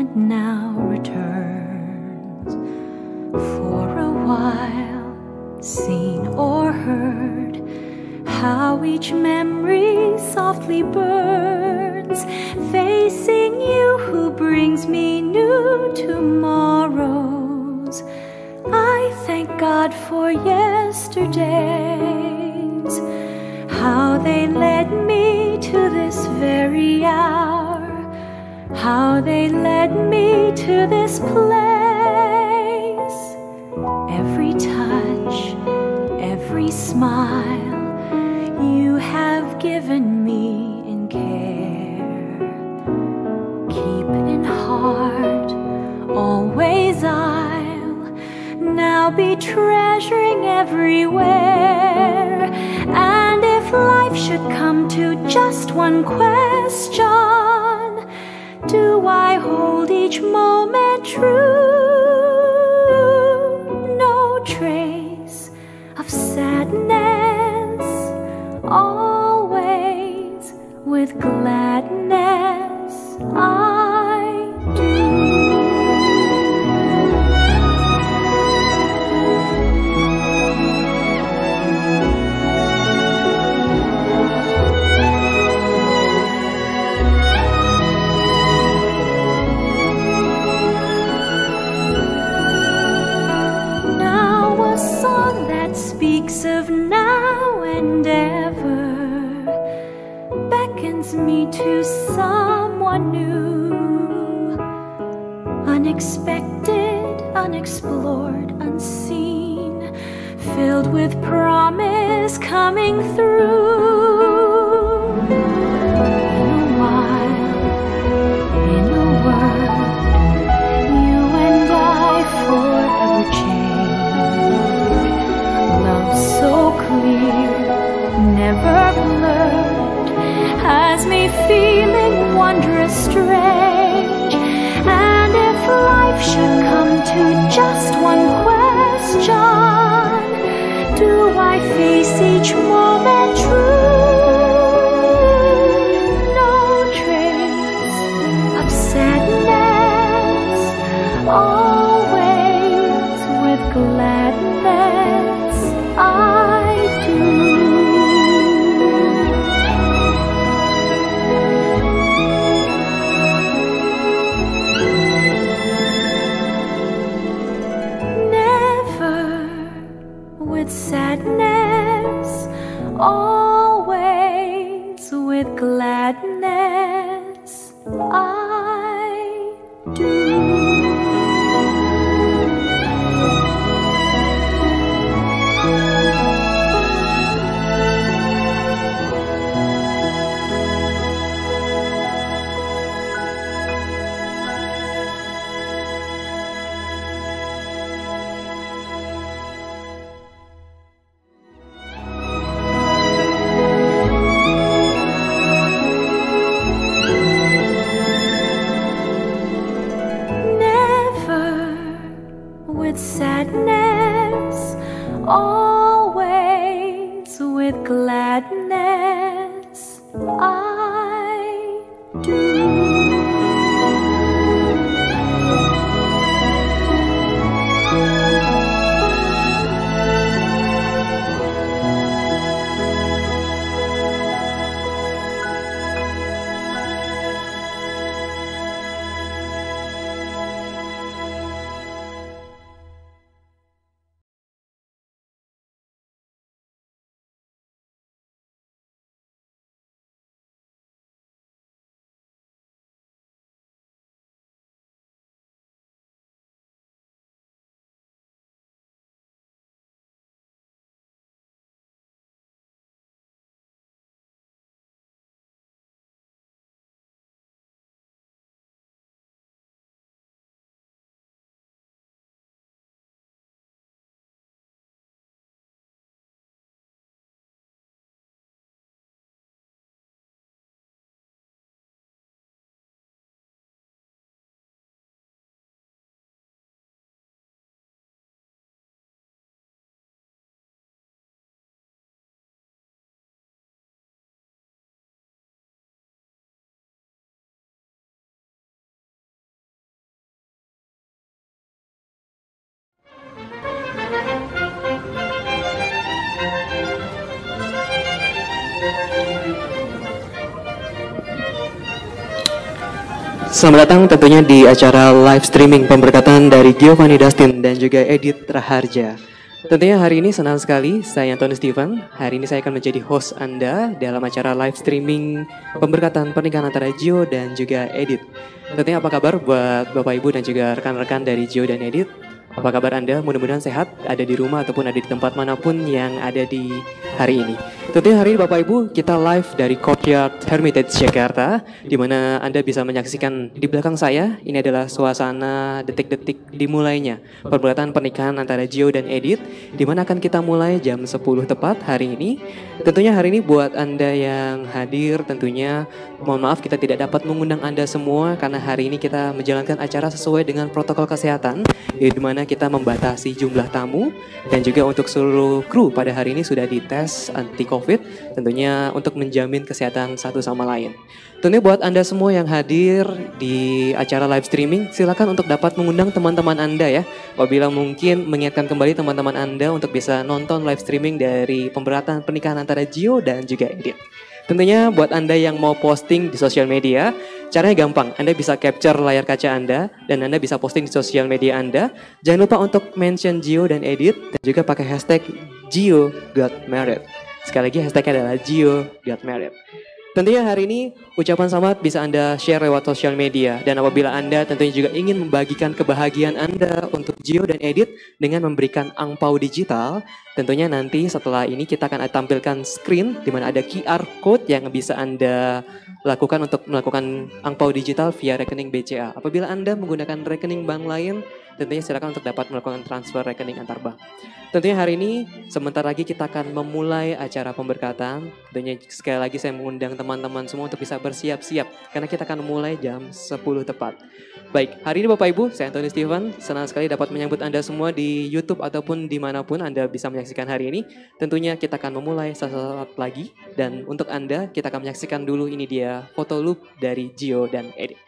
moment now returns. For a while, seen or heard, how each memory softly burns, facing you who brings me new tomorrows. I thank God for yesterdays, how they led me to this very hour, how they led me to this place. Every touch, every smile you have given me in care. Keep in heart, always I'll now be treasuring everywhere. And if life should come to just one question, do I hold each moment true? No trace of sadness, always with gladness I do. Speaks of now and ever, beckons me to someone new, unexpected, unexplored, unseen, filled with promise coming through. In a while, in a word, you and I forever change. Love so clear, never blurred, has me feeling wondrous strange. And if life should come to just one question, do I face each moment true? No trace of sadness, always with gladness I do. Never with sadness, always with gladness I do. Selamat datang tentunya di acara live streaming pemberkatan dari Giovanni Dustin dan juga Edith Raharja. Tentunya hari ini senang sekali, saya Anthony Steven. Hari ini saya akan menjadi host Anda dalam acara live streaming pemberkatan pernikahan antara Gio dan juga Edith. Tentunya apa kabar buat Bapak Ibu dan juga rekan-rekan dari Gio dan Edith? Apa kabar Anda? Mudah-mudahan sehat, ada di rumah ataupun ada di tempat manapun yang ada di hari ini. Tentunya hari ini Bapak Ibu kita live dari Courtyard Hermitage Jakarta, di mana Anda bisa menyaksikan di belakang saya. Ini adalah suasana detik-detik dimulainya pemberkatan pernikahan antara Gio dan Edith, di mana akan kita mulai jam 10 tepat hari ini. Tentunya hari ini buat Anda yang hadir, tentunya mohon maaf kita tidak dapat mengundang Anda semua karena hari ini kita menjalankan acara sesuai dengan protokol kesehatan, di mana kita membatasi jumlah tamu dan juga untuk seluruh kru pada hari ini sudah dites anti COVID, tentunya untuk menjamin kesehatan satu sama lain. Tentunya buat Anda semua yang hadir di acara live streaming, silakan untuk dapat mengundang teman-teman Anda ya. Apabila mungkin mengingatkan kembali teman-teman Anda untuk bisa nonton live streaming dari pemberkatan pernikahan antara Gio dan juga Edith. Tentunya buat Anda yang mau posting di sosial media, caranya gampang. Anda bisa capture layar kaca Anda dan Anda bisa posting di sosial media Anda. Jangan lupa untuk mention Gio dan Edith dan juga pakai hashtag Gio Got Married. Sekali lagi hashtagnya adalah Gio Got Married. Tentunya hari ini ucapan selamat bisa Anda share lewat sosial media. Dan apabila Anda tentunya juga ingin membagikan kebahagiaan Anda untuk Gio dan Edith dengan memberikan angpau digital, tentunya nanti setelah ini kita akan tampilkan screen di mana ada QR code yang bisa Anda lakukan untuk melakukan angpau digital via rekening BCA. Apabila Anda menggunakan rekening bank lain, tentunya silakan untuk dapat melakukan transfer rekening antar bank. Tentunya hari ini sebentar lagi kita akan memulai acara pemberkatan. Tentunya sekali lagi saya mengundang teman-teman semua untuk bisa bersiap-siap karena kita akan mulai jam 10 tepat. Baik, hari ini Bapak Ibu, saya Anthony Steven, senang sekali dapat menyambut Anda semua di YouTube ataupun dimanapun Anda bisa menyaksikan hari ini. Tentunya kita akan memulai sesaat lagi dan untuk Anda kita akan menyaksikan dulu ini dia foto loop dari Gio dan Edith.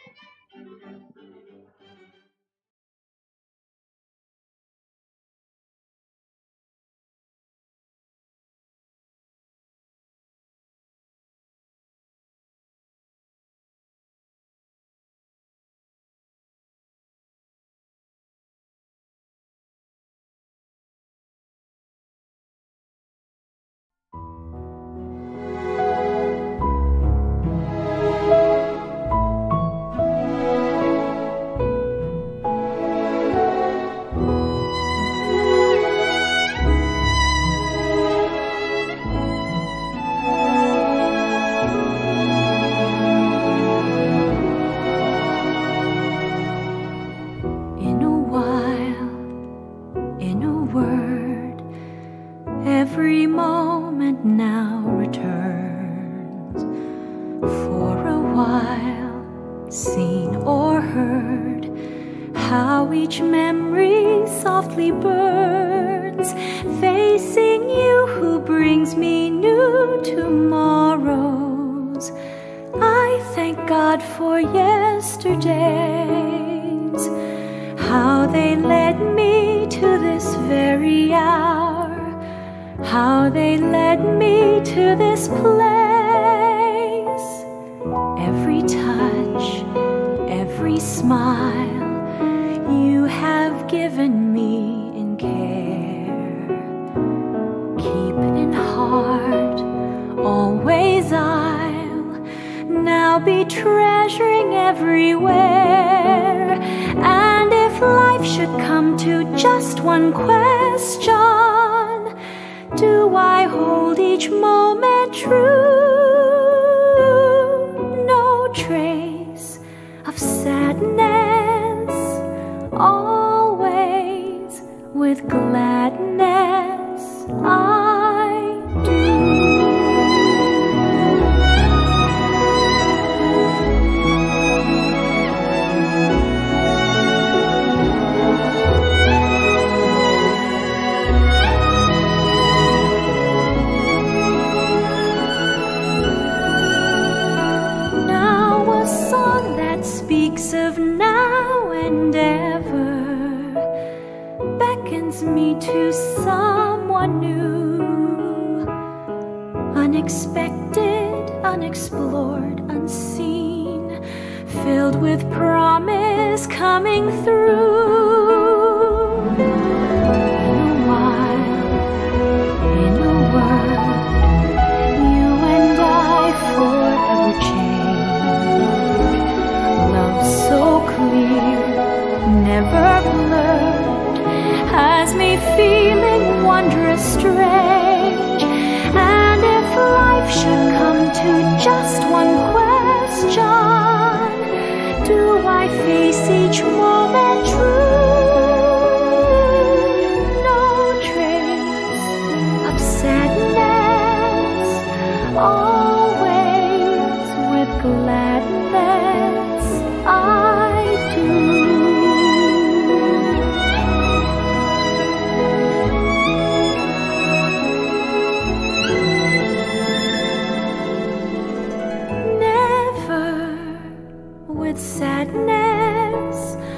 Every moment now returns. For a while, seen or heard, how each memory softly burns, facing you who brings me new tomorrows. I thank God for yesterdays, how they led me to this very hour, how they led me to this place. Every touch, every smile you have given me in care. Keep in heart, always I'll now be treasuring everywhere. And if life should come to just one question, do I hold each moment true? No trace of sadness, always with gladness I do. Speaks of now and ever, beckons me to someone new, unexpected, unexplored, unseen, filled with promise coming through. In a while, in a word, you and I forever change. Love so clear, never blurred, has me feeling wondrous strange. And if life should come to just one question, do I face each moment true? No trace of sadness, always with gladness I do. With sadness,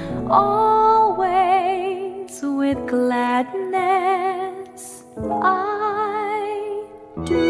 always with gladness I do.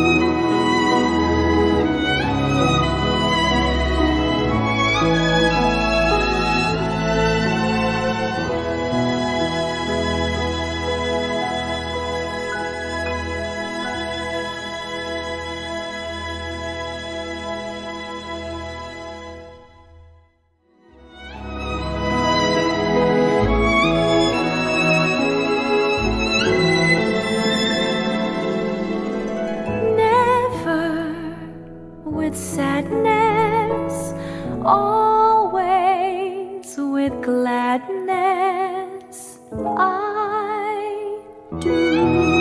With sadness, always with gladness I do.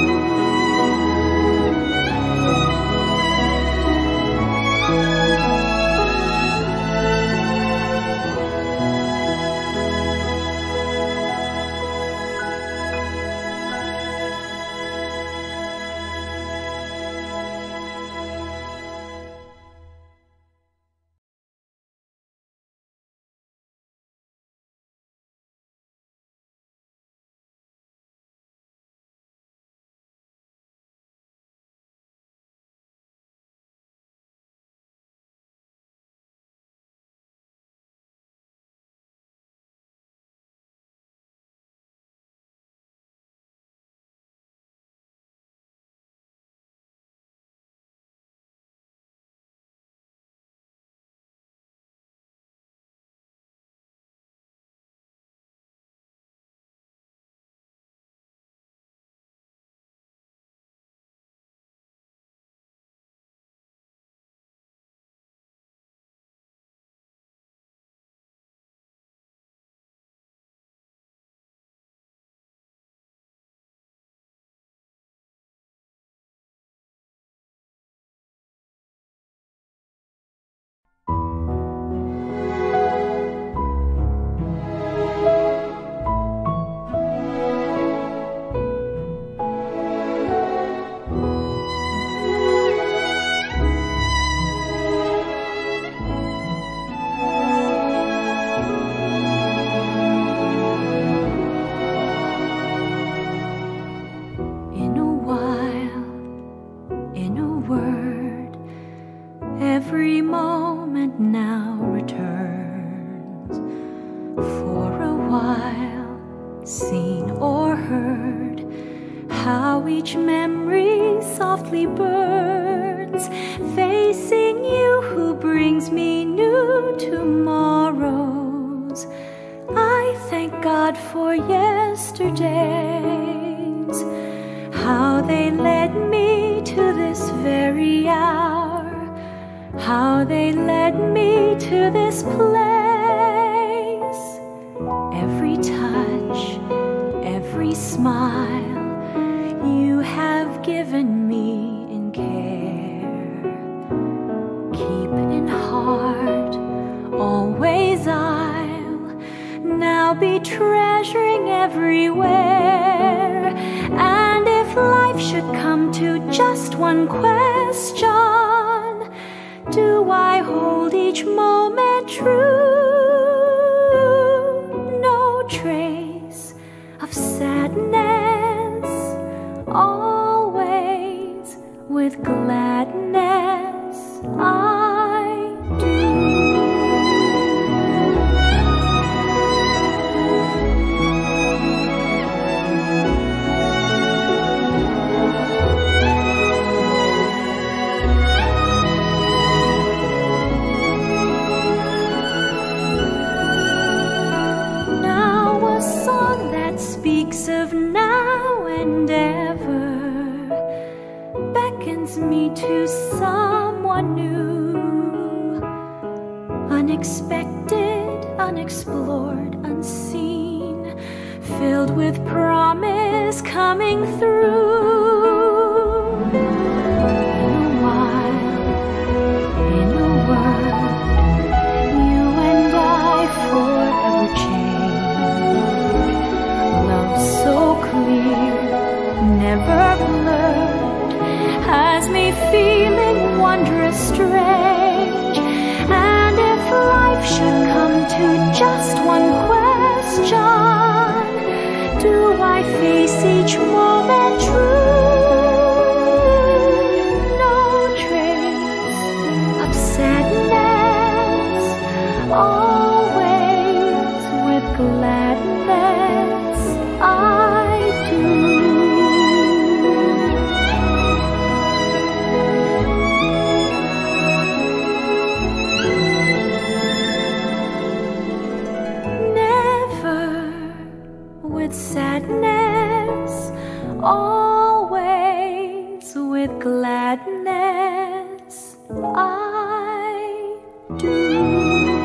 Every moment now returns. For a while, seen or heard, how each memory softly burns, facing you who brings me new tomorrows. I thank God for yesterdays, how they led me to this very hour, how they led me to this place. Every touch, every smile you have given me in care. Keep in heart, always I'll now be treasuring everywhere. And if life should come to just one question, do I hold each moment true? No trace of sadness, always with gladness I do. unexpected, unexplored, unseen, filled with promise coming through. In a while, in a word, you and I forever changed. Love so clear, never blurred, has me feeling wondrous strange. And if life should come to just one question, do I face each moment true? No trace of sadness, always with gladness I do. With sadness, always with gladness I do.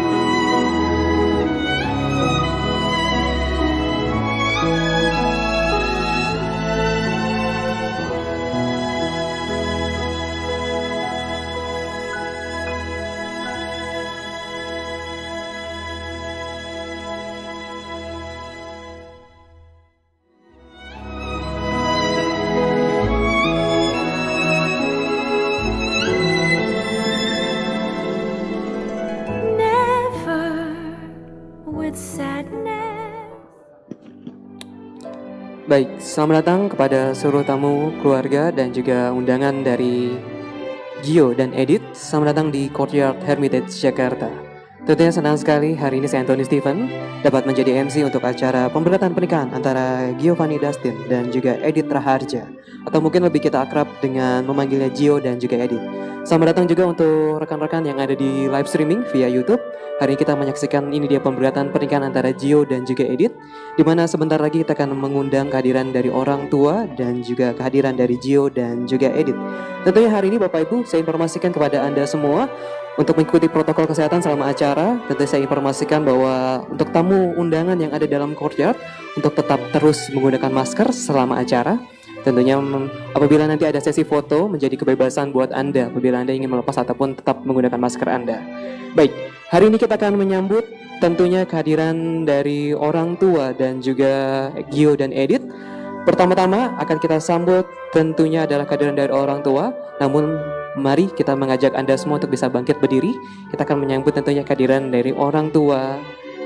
Baik, selamat datang kepada seluruh tamu, keluarga, dan juga undangan dari Gio dan Edith. Selamat datang di Courtyard Hermitage Jakarta. Tentunya senang sekali hari ini saya Anthony Stephen dapat menjadi MC untuk acara pemberkatan pernikahan antara Giovanni Dustin dan juga Edith Raharja, atau mungkin lebih kita akrab dengan memanggilnya Gio dan juga Edith. Selamat datang juga untuk rekan-rekan yang ada di live streaming via YouTube. Hari ini kita menyaksikan ini dia pemberkatan pernikahan antara Gio dan juga Edith, di mana sebentar lagi kita akan mengundang kehadiran dari orang tua dan juga kehadiran dari Gio dan juga Edith. Tentunya hari ini Bapak Ibu saya informasikan kepada Anda semua untuk mengikuti protokol kesehatan selama acara. Tentu saya informasikan bahwa untuk tamu undangan yang ada dalam courtyard untuk tetap terus menggunakan masker selama acara. Tentunya apabila nanti ada sesi foto menjadi kebebasan buat Anda apabila Anda ingin melepas ataupun tetap menggunakan masker Anda. Baik, hari ini kita akan menyambut tentunya kehadiran dari orang tua dan juga Gio dan Edith. Pertama-tama akan kita sambut tentunya adalah kehadiran dari orang tua. Namun mari kita mengajak Anda semua untuk bisa bangkit berdiri. Kita akan menyambut tentunya kehadiran dari orang tua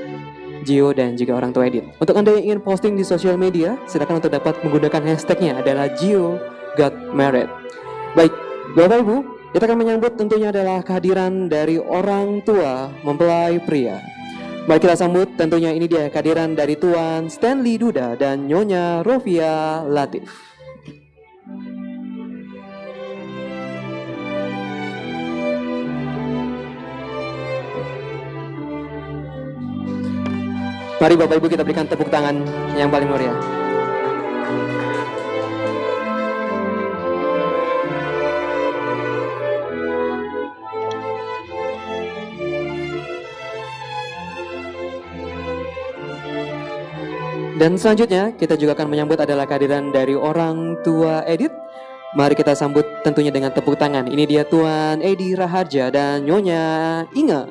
Gio dan juga orang tua Edith. Untuk Anda yang ingin posting di sosial media, silakan untuk dapat menggunakan hashtagnya adalah Gio Got Married. Baik, Bapak Ibu, kita akan menyambut tentunya adalah kehadiran dari orang tua mempelai pria. Mari kita sambut tentunya ini dia kehadiran dari Tuan Stanley Duda dan Nyonya Rovia Latif. Mari Bapak Ibu kita berikan tepuk tangan yang paling meriah. Dan selanjutnya kita juga akan menyambut adalah kehadiran dari orang tua Edith. Mari kita sambut tentunya dengan tepuk tangan. Ini dia Tuan Edi Raharja dan Nyonya Inga.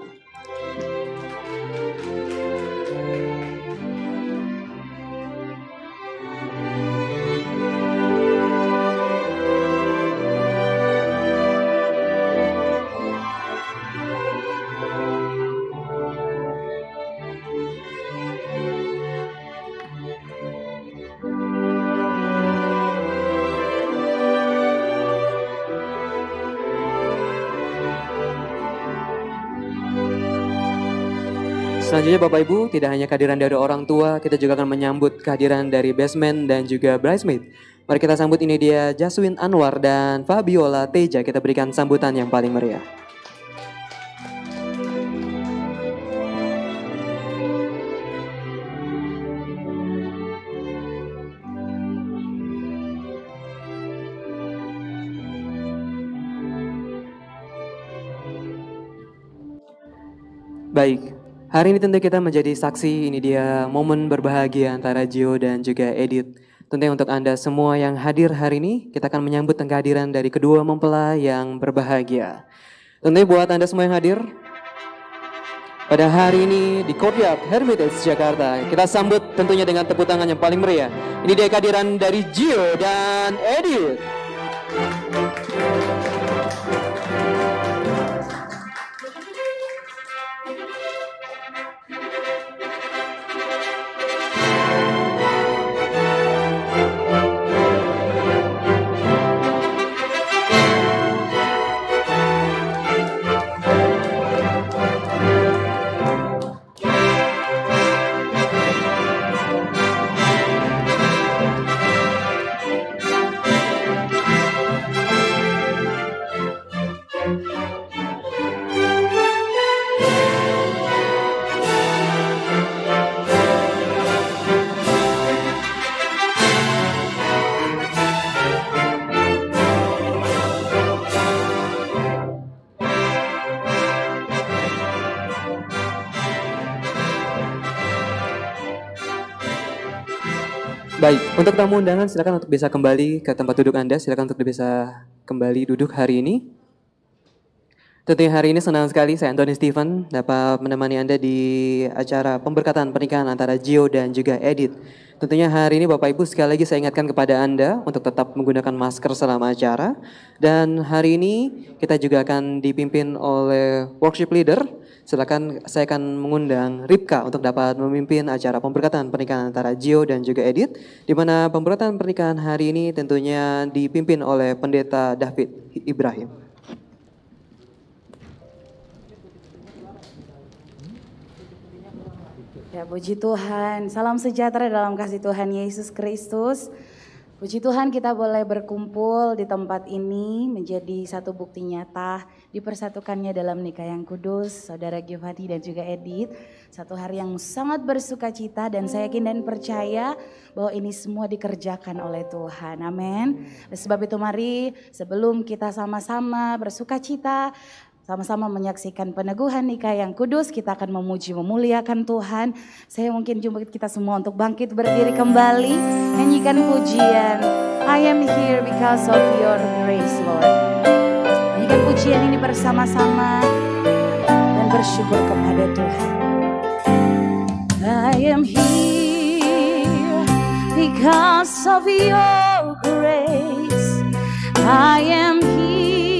Selanjutnya Bapak Ibu, tidak hanya kehadiran dari orang tua, kita juga akan menyambut kehadiran dari best man dan juga bridesmaid. Mari kita sambut ini dia Jaswin Anwar dan Fabiola Teja. Kita berikan sambutan yang paling meriah. Baik, hari ini tentu kita menjadi saksi, ini dia momen berbahagia antara Gio dan juga Edith. Tentunya untuk Anda semua yang hadir hari ini, kita akan menyambut kehadiran dari kedua mempelai yang berbahagia. Tentunya buat Anda semua yang hadir, pada hari ini di Courtyard Hermitage Jakarta, kita sambut tentunya dengan tepuk tangan yang paling meriah. Ini dia kehadiran dari Gio dan Edith. Baik, untuk tamu undangan silakan untuk bisa kembali ke tempat duduk Anda, silakan untuk bisa kembali duduk hari ini. Tentunya hari ini senang sekali saya Anthony Steven dapat menemani Anda di acara pemberkatan pernikahan antara Gio dan juga Edith. Tentunya hari ini Bapak Ibu sekali lagi saya ingatkan kepada Anda untuk tetap menggunakan masker selama acara. Dan hari ini kita juga akan dipimpin oleh worship leader. Silakan saya akan mengundang Ripka untuk dapat memimpin acara pemberkatan pernikahan antara Gio dan juga Edith, di mana pemberkatan pernikahan hari ini tentunya dipimpin oleh Pendeta David Ibrahim. Ya, puji Tuhan, salam sejahtera dalam kasih Tuhan Yesus Kristus. Puji Tuhan kita boleh berkumpul di tempat ini menjadi satu bukti nyata dipersatukannya dalam nikah yang kudus Saudara Giovanni dan juga Edith. Satu hari yang sangat bersuka cita dan saya yakin dan percaya bahwa ini semua dikerjakan oleh Tuhan. Amin. Sebab itu mari sebelum kita sama-sama bersuka cita, sama-sama menyaksikan peneguhan nikah yang kudus, kita akan memuji, memuliakan Tuhan. Saya mungkin jumpa kita semua untuk bangkit berdiri kembali, nyanyikan pujian. I am here because of your grace, Lord. Nyanyikan pujian ini bersama-sama dan bersyukur kepada Tuhan. I am here because of your grace. I am here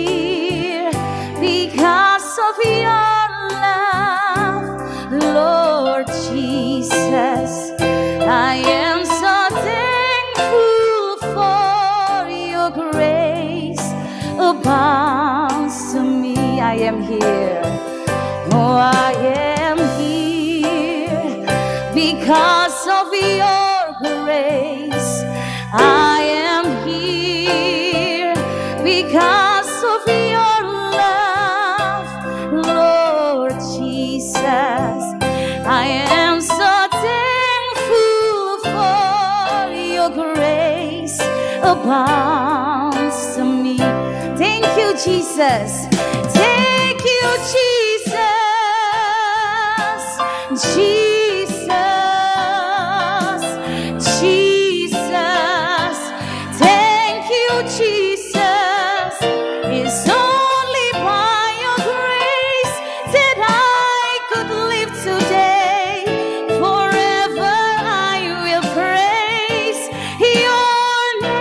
because of your love, Lord Jesus. I am so thankful for your grace abounds to me. I am here, oh I am here because of your grace. I am here because of your love, Lord Jesus. I am so thankful for your grace abounds to me. Thank you, Jesus. Thank you, Jesus. Jesus. Jesus. Thank you, Jesus. It's only by your grace that I could live today. Forever I will praise your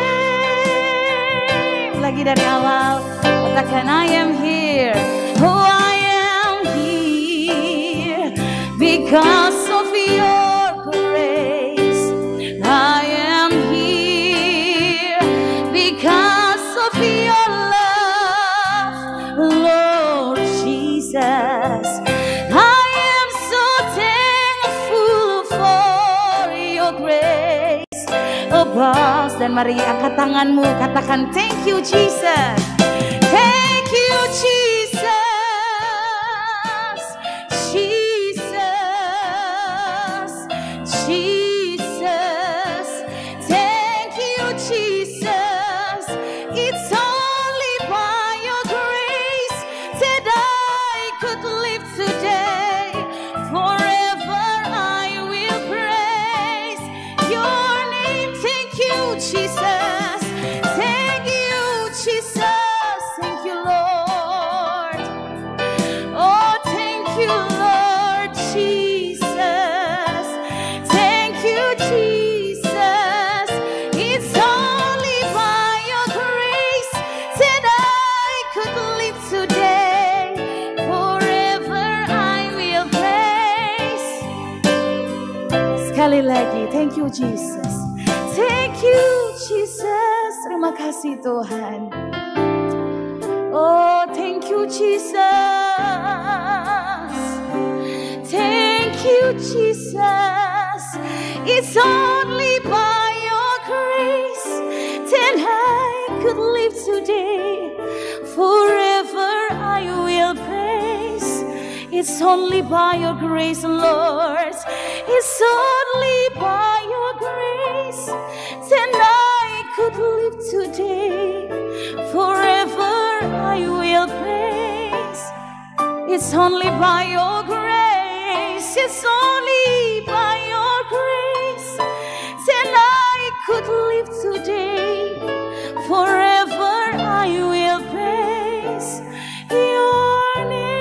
name. Lagi dari awal, katakan I am here. Oh, I am here because of your grace. I am here because of your love, Lord Jesus. I am so thankful for your grace abounds. Dan mari angkat tanganmu, katakan thank you Jesus. Thank you Jesus. Jesus. Jesus. Thank you Jesus. It's only by your grace that I could live today. you Lord Jesus. Thank you Jesus. It's only by your grace that I could live today. Forever I will praise. Sekali lagi, thank you Jesus. Thank you Jesus. Terima kasih Tuhan. Oh, thank you Jesus. Thank you Jesus. It's only by your grace that I could live today. Forever I will praise. It's only by your grace, Lord. It's only by your grace that I could live today. Forever I will praise. It's only by your grace. It's only by your grace that I could live today. Forever I will praise your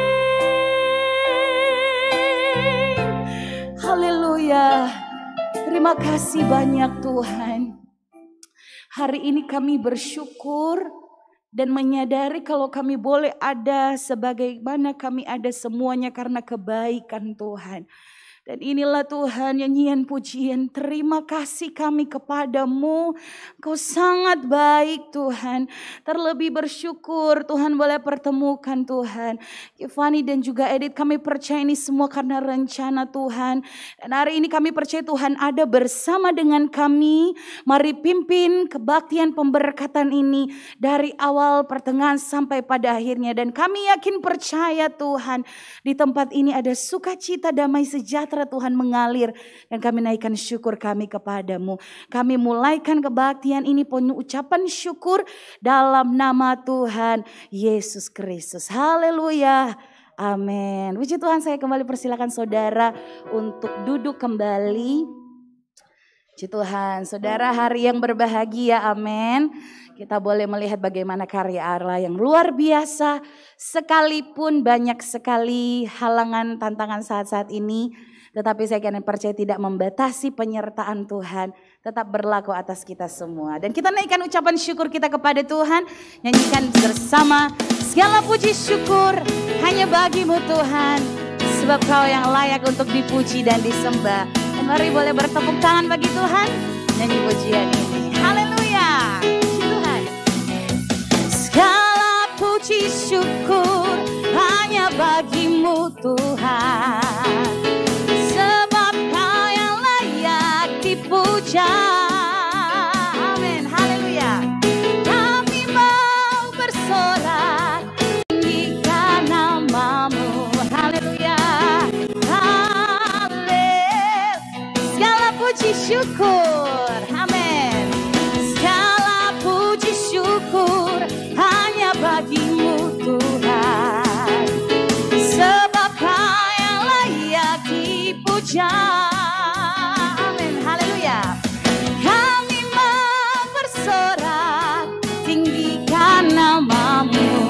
name. Haleluya. Terima kasih banyak Tuhan. Hari ini kami bersyukur dan menyadari kalau kami boleh ada sebagaimana kami ada semuanya karena kebaikan Tuhan. Dan inilah Tuhan nyanyian pujian, terima kasih kami kepadamu. Kau sangat baik Tuhan. Terlebih bersyukur Tuhan boleh pertemukan Tuhan Giovanni dan juga Edith. Kami percaya ini semua karena rencana Tuhan. Dan hari ini kami percaya Tuhan ada bersama dengan kami. Mari pimpin kebaktian pemberkatan ini dari awal pertengahan sampai pada akhirnya. Dan kami yakin percaya Tuhan di tempat ini ada sukacita, damai sejahtera Tuhan mengalir, dan kami naikkan syukur kami kepadamu. Kami mulaikan kebaktian ini penuh ucapan syukur dalam nama Tuhan Yesus Kristus. Haleluya. Amin. Puji Tuhan, saya kembali persilakan saudara untuk duduk kembali. Puji Tuhan, saudara, hari yang berbahagia, amin. Kita boleh melihat bagaimana karya Allah yang luar biasa. Sekalipun banyak sekali halangan, tantangan saat-saat ini, tetapi saya akan percaya tidak membatasi penyertaan Tuhan. Tetap berlaku atas kita semua. Dan kita naikkan ucapan syukur kita kepada Tuhan. Nyanyikan bersama, segala puji syukur hanya bagimu Tuhan. Sebab kau yang layak untuk dipuji dan disembah. Dan mari boleh bertepuk tangan bagi Tuhan. Nyanyi pujian ini. Haleluya. Puji Tuhan. Segala puji syukur hanya bagimu Tuhan. Puja, amin, haleluya. Kami mau bersorak tinggikan namamu, haleluya, haleluya. Segala puji syukur, amin. Segala puji syukur hanya bagimu Tuhan. Sebab kau yang layak dipuja. Namamu,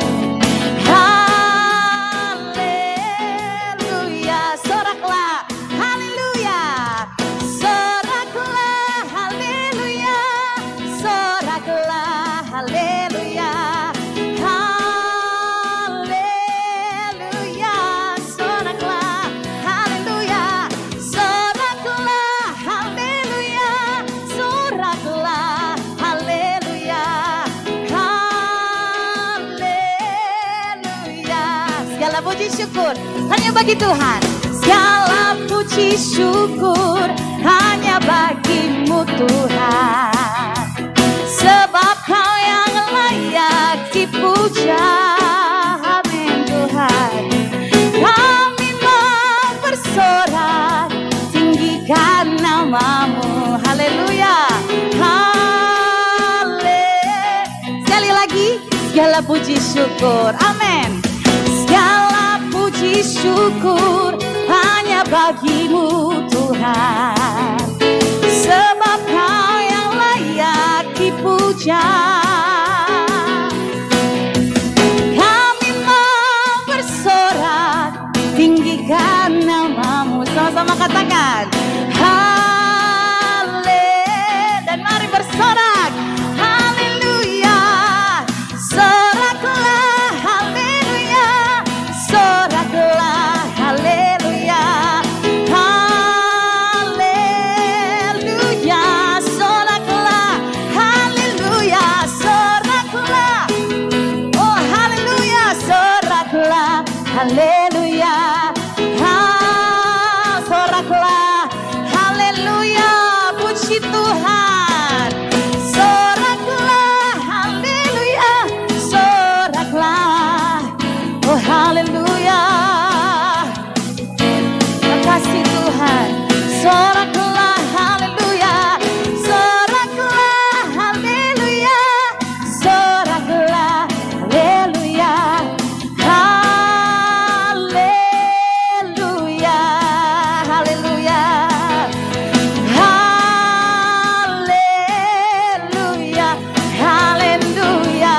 haleluya, soraklah, haleluya, soraklah, haleluya, soraklah, haleluya, haleluya, soraklah, haleluya, soraklah, haleluya, soraklah, haleluya. Segala puji syukur hanya bagi Tuhan. Segala puji syukur hanya bagimu Tuhan. Sebab kau yang layak dipuja. Amin Tuhan. Kami mau bersorak tinggikan namamu. Haleluya. Haleluya. Sekali lagi, segala puji syukur. Amin. Segala puji syukur hanya bagimu Tuhan. Sebab kau yang layak dipuja. Kami mau bersorak sama-sama katakan haleluya. Dan mari bersorak haleluya. Soraklah haleluya. Soraklah haleluya. Haleluya. Soraklah haleluya. Soraklah. Oh haleluya. Soraklah haleluya. Soraklah haleluya. Puji Tuhan. Soraklah haleluya. Soraklah. Oh haleluya. Makasih Tuhan. Soraklah haleluya. Soraklah haleluya. Soraklah haleluya. Haleluya. Haleluya. Haleluya. Haleluya.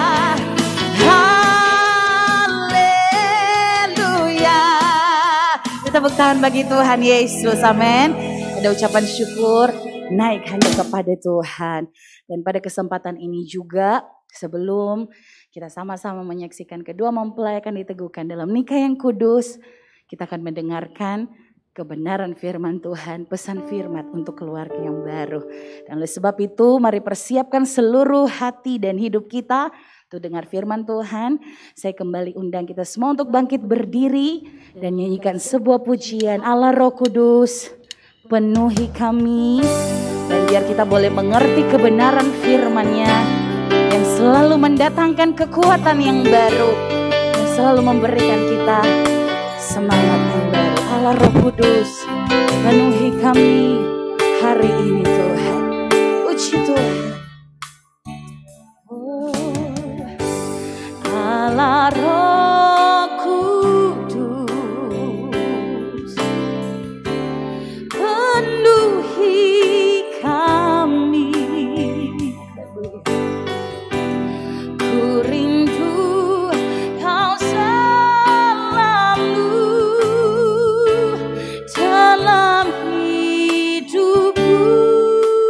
Haleluya. Kita tepuk tangan bagi Tuhan Yesus, amin. Ada ucapan syukur naik hanya kepada Tuhan. Dan pada kesempatan ini juga, sebelum kita sama-sama menyaksikan kedua mempelai akan diteguhkan dalam nikah yang kudus, kita akan mendengarkan kebenaran firman Tuhan, pesan firman untuk keluarga yang baru. Dan oleh sebab itu mari persiapkan seluruh hati dan hidup kita untuk dengar firman Tuhan. Saya kembali undang kita semua untuk bangkit berdiri dan nyanyikan sebuah pujian. Allah Roh Kudus, penuhi kami. Dan biar kita boleh mengerti kebenaran firman-Nya yang selalu mendatangkan kekuatan yang baru, yang selalu memberikan kita semangat yang baru. Allah Roh Kudus, penuhi kami hari ini Tuhan. Puji Tuhan. Oh, Allah Roh Kudus, penuhi kami. Ku rindu Kau selalu dalam hidupku.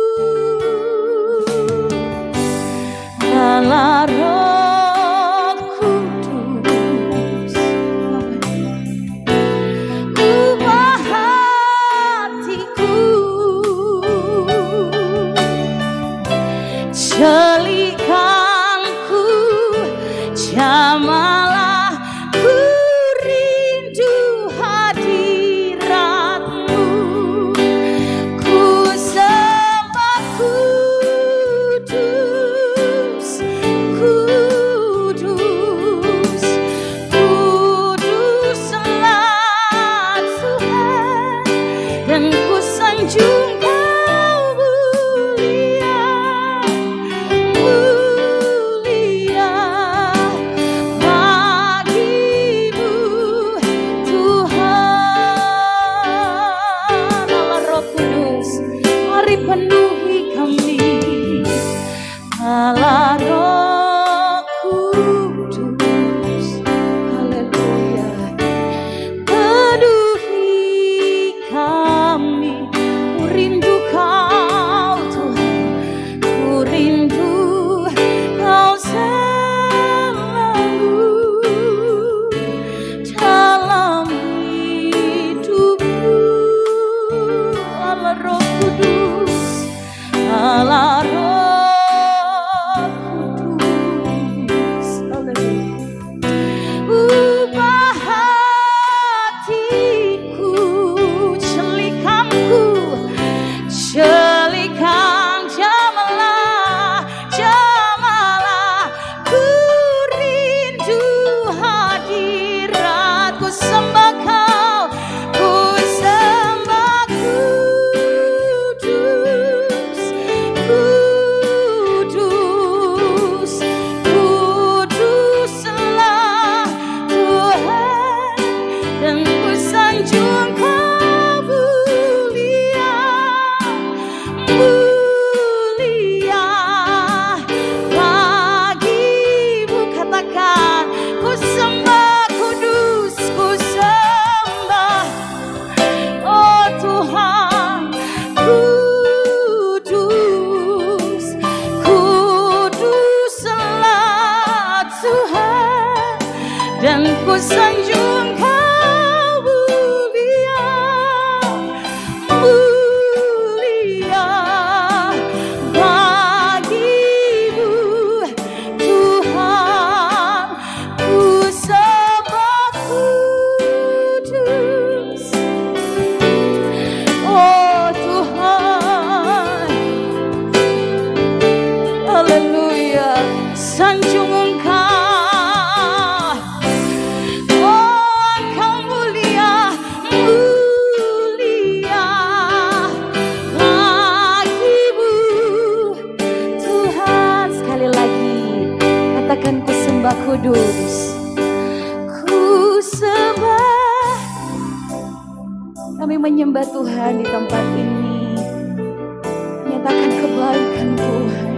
menyembah Tuhan di tempat ini. Nyatakan kebaikan Tuhan.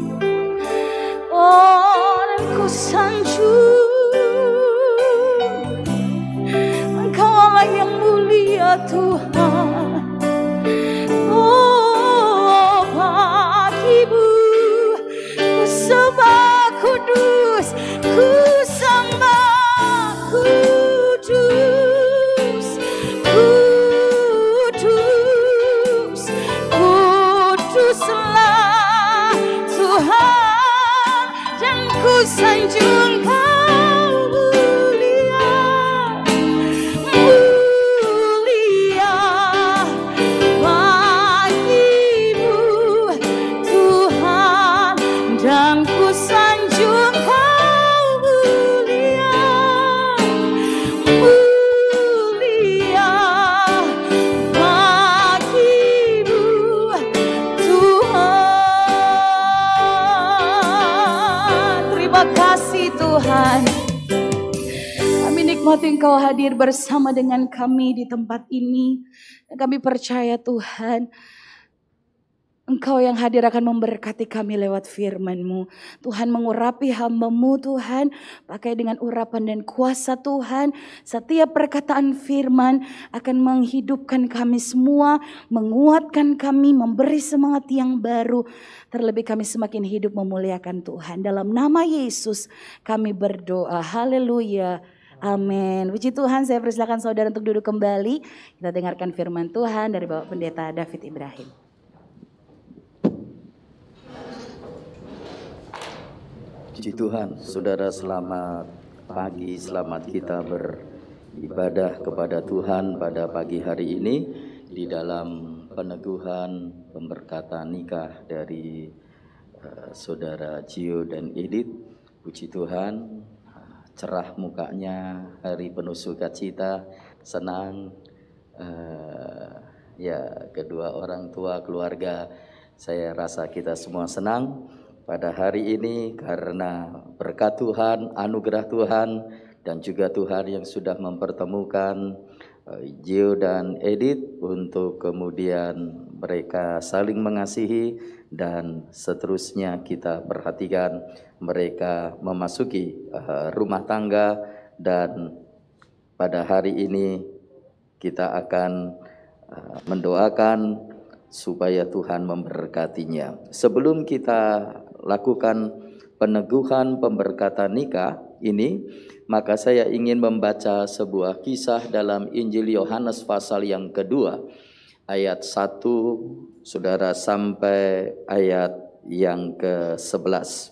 Oh, dan ku sanjung Engkau Allah yang mulia Tuhan. Oh, bagimu ku sembah kudus, ku sembah kudus, kudus, kuduslah Tuhan, dan ku sanjung Kau mulia, mulia bagimu Tuhan, dan ku sanjung Kau mulia, mulia bagimu Tuhan. Terima kasih Tuhan. Kami nikmati Engkau hadir bersama dengan kami di tempat ini. Dan kami percaya Tuhan, Engkau yang hadir akan memberkati kami lewat firman-Mu. Tuhan, mengurapi hamba-Mu Tuhan, pakai dengan urapan dan kuasa Tuhan. Setiap perkataan firman akan menghidupkan kami semua, menguatkan kami, memberi semangat yang baru. Terlebih kami semakin hidup memuliakan Tuhan. Dalam nama Yesus kami berdoa. Haleluya. Amin. Puji Tuhan, saya persilakan saudara untuk duduk kembali. Kita dengarkan firman Tuhan dari Bapak Pendeta David Ibrahim. Puji Tuhan, saudara, selamat pagi, selamat kita beribadah kepada Tuhan pada pagi hari ini di dalam peneguhan pemberkatan nikah dari saudara Gio dan Edith. Puji Tuhan, cerah mukanya, hari penuh sukacita, senang. Ya, kedua orang tua keluarga, saya rasa kita semua senang pada hari ini karena berkat Tuhan, anugerah Tuhan, dan juga Tuhan yang sudah mempertemukan Gio dan Edith untuk kemudian mereka saling mengasihi, dan seterusnya kita perhatikan mereka memasuki rumah tangga, dan pada hari ini kita akan mendoakan supaya Tuhan memberkatinya. Sebelum kita lakukan peneguhan pemberkatan nikah ini, maka saya ingin membaca sebuah kisah dalam Injil Yohanes pasal yang kedua, ayat 1 saudara sampai ayat yang ke-11.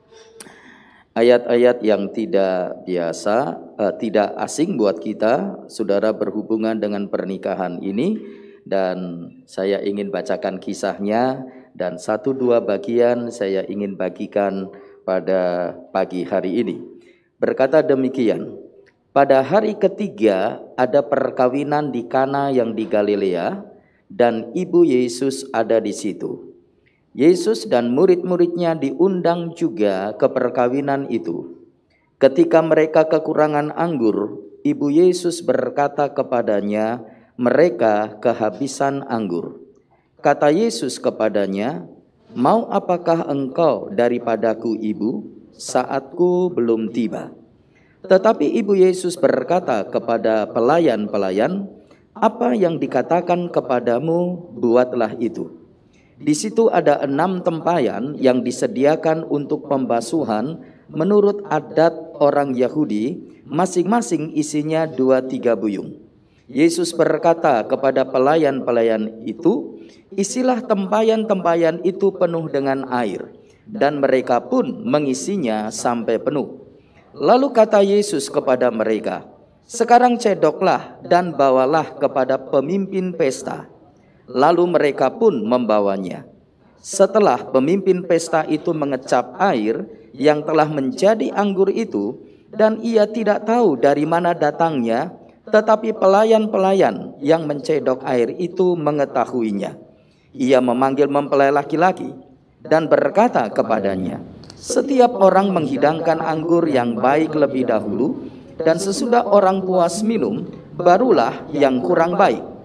Ayat-ayat yang tidak biasa, tidak asing buat kita, saudara, berhubungan dengan pernikahan ini, dan saya ingin bacakan kisahnya. Dan 1-2 bagian saya ingin bagikan pada pagi hari ini. Berkata demikian, pada hari ketiga ada perkawinan di Kana yang di Galilea, dan ibu Yesus ada di situ. Yesus dan murid-muridnya diundang juga ke perkawinan itu. Ketika mereka kekurangan anggur, ibu Yesus berkata kepadanya, mereka kehabisan anggur. Kata Yesus kepadanya, mau apakah engkau daripadaku ibu? Saatku belum tiba. Tetapi ibu Yesus berkata kepada pelayan-pelayan, apa yang dikatakan kepadamu, buatlah itu. Di situ ada 6 tempayan yang disediakan untuk pembasuhan menurut adat orang Yahudi, masing-masing isinya 2-3 buyung. Yesus berkata kepada pelayan-pelayan itu, isilah tempayan-tempayan itu penuh dengan air, dan mereka pun mengisinya sampai penuh. Lalu kata Yesus kepada mereka, sekarang cedoklah dan bawalah kepada pemimpin pesta. Lalu mereka pun membawanya. Setelah pemimpin pesta itu mengecap air yang telah menjadi anggur itu, dan ia tidak tahu dari mana datangnya, tetapi pelayan-pelayan yang mencedok air itu mengetahuinya. Ia memanggil mempelai laki-laki dan berkata kepadanya, setiap orang menghidangkan anggur yang baik lebih dahulu, dan sesudah orang puas minum, barulah yang kurang baik.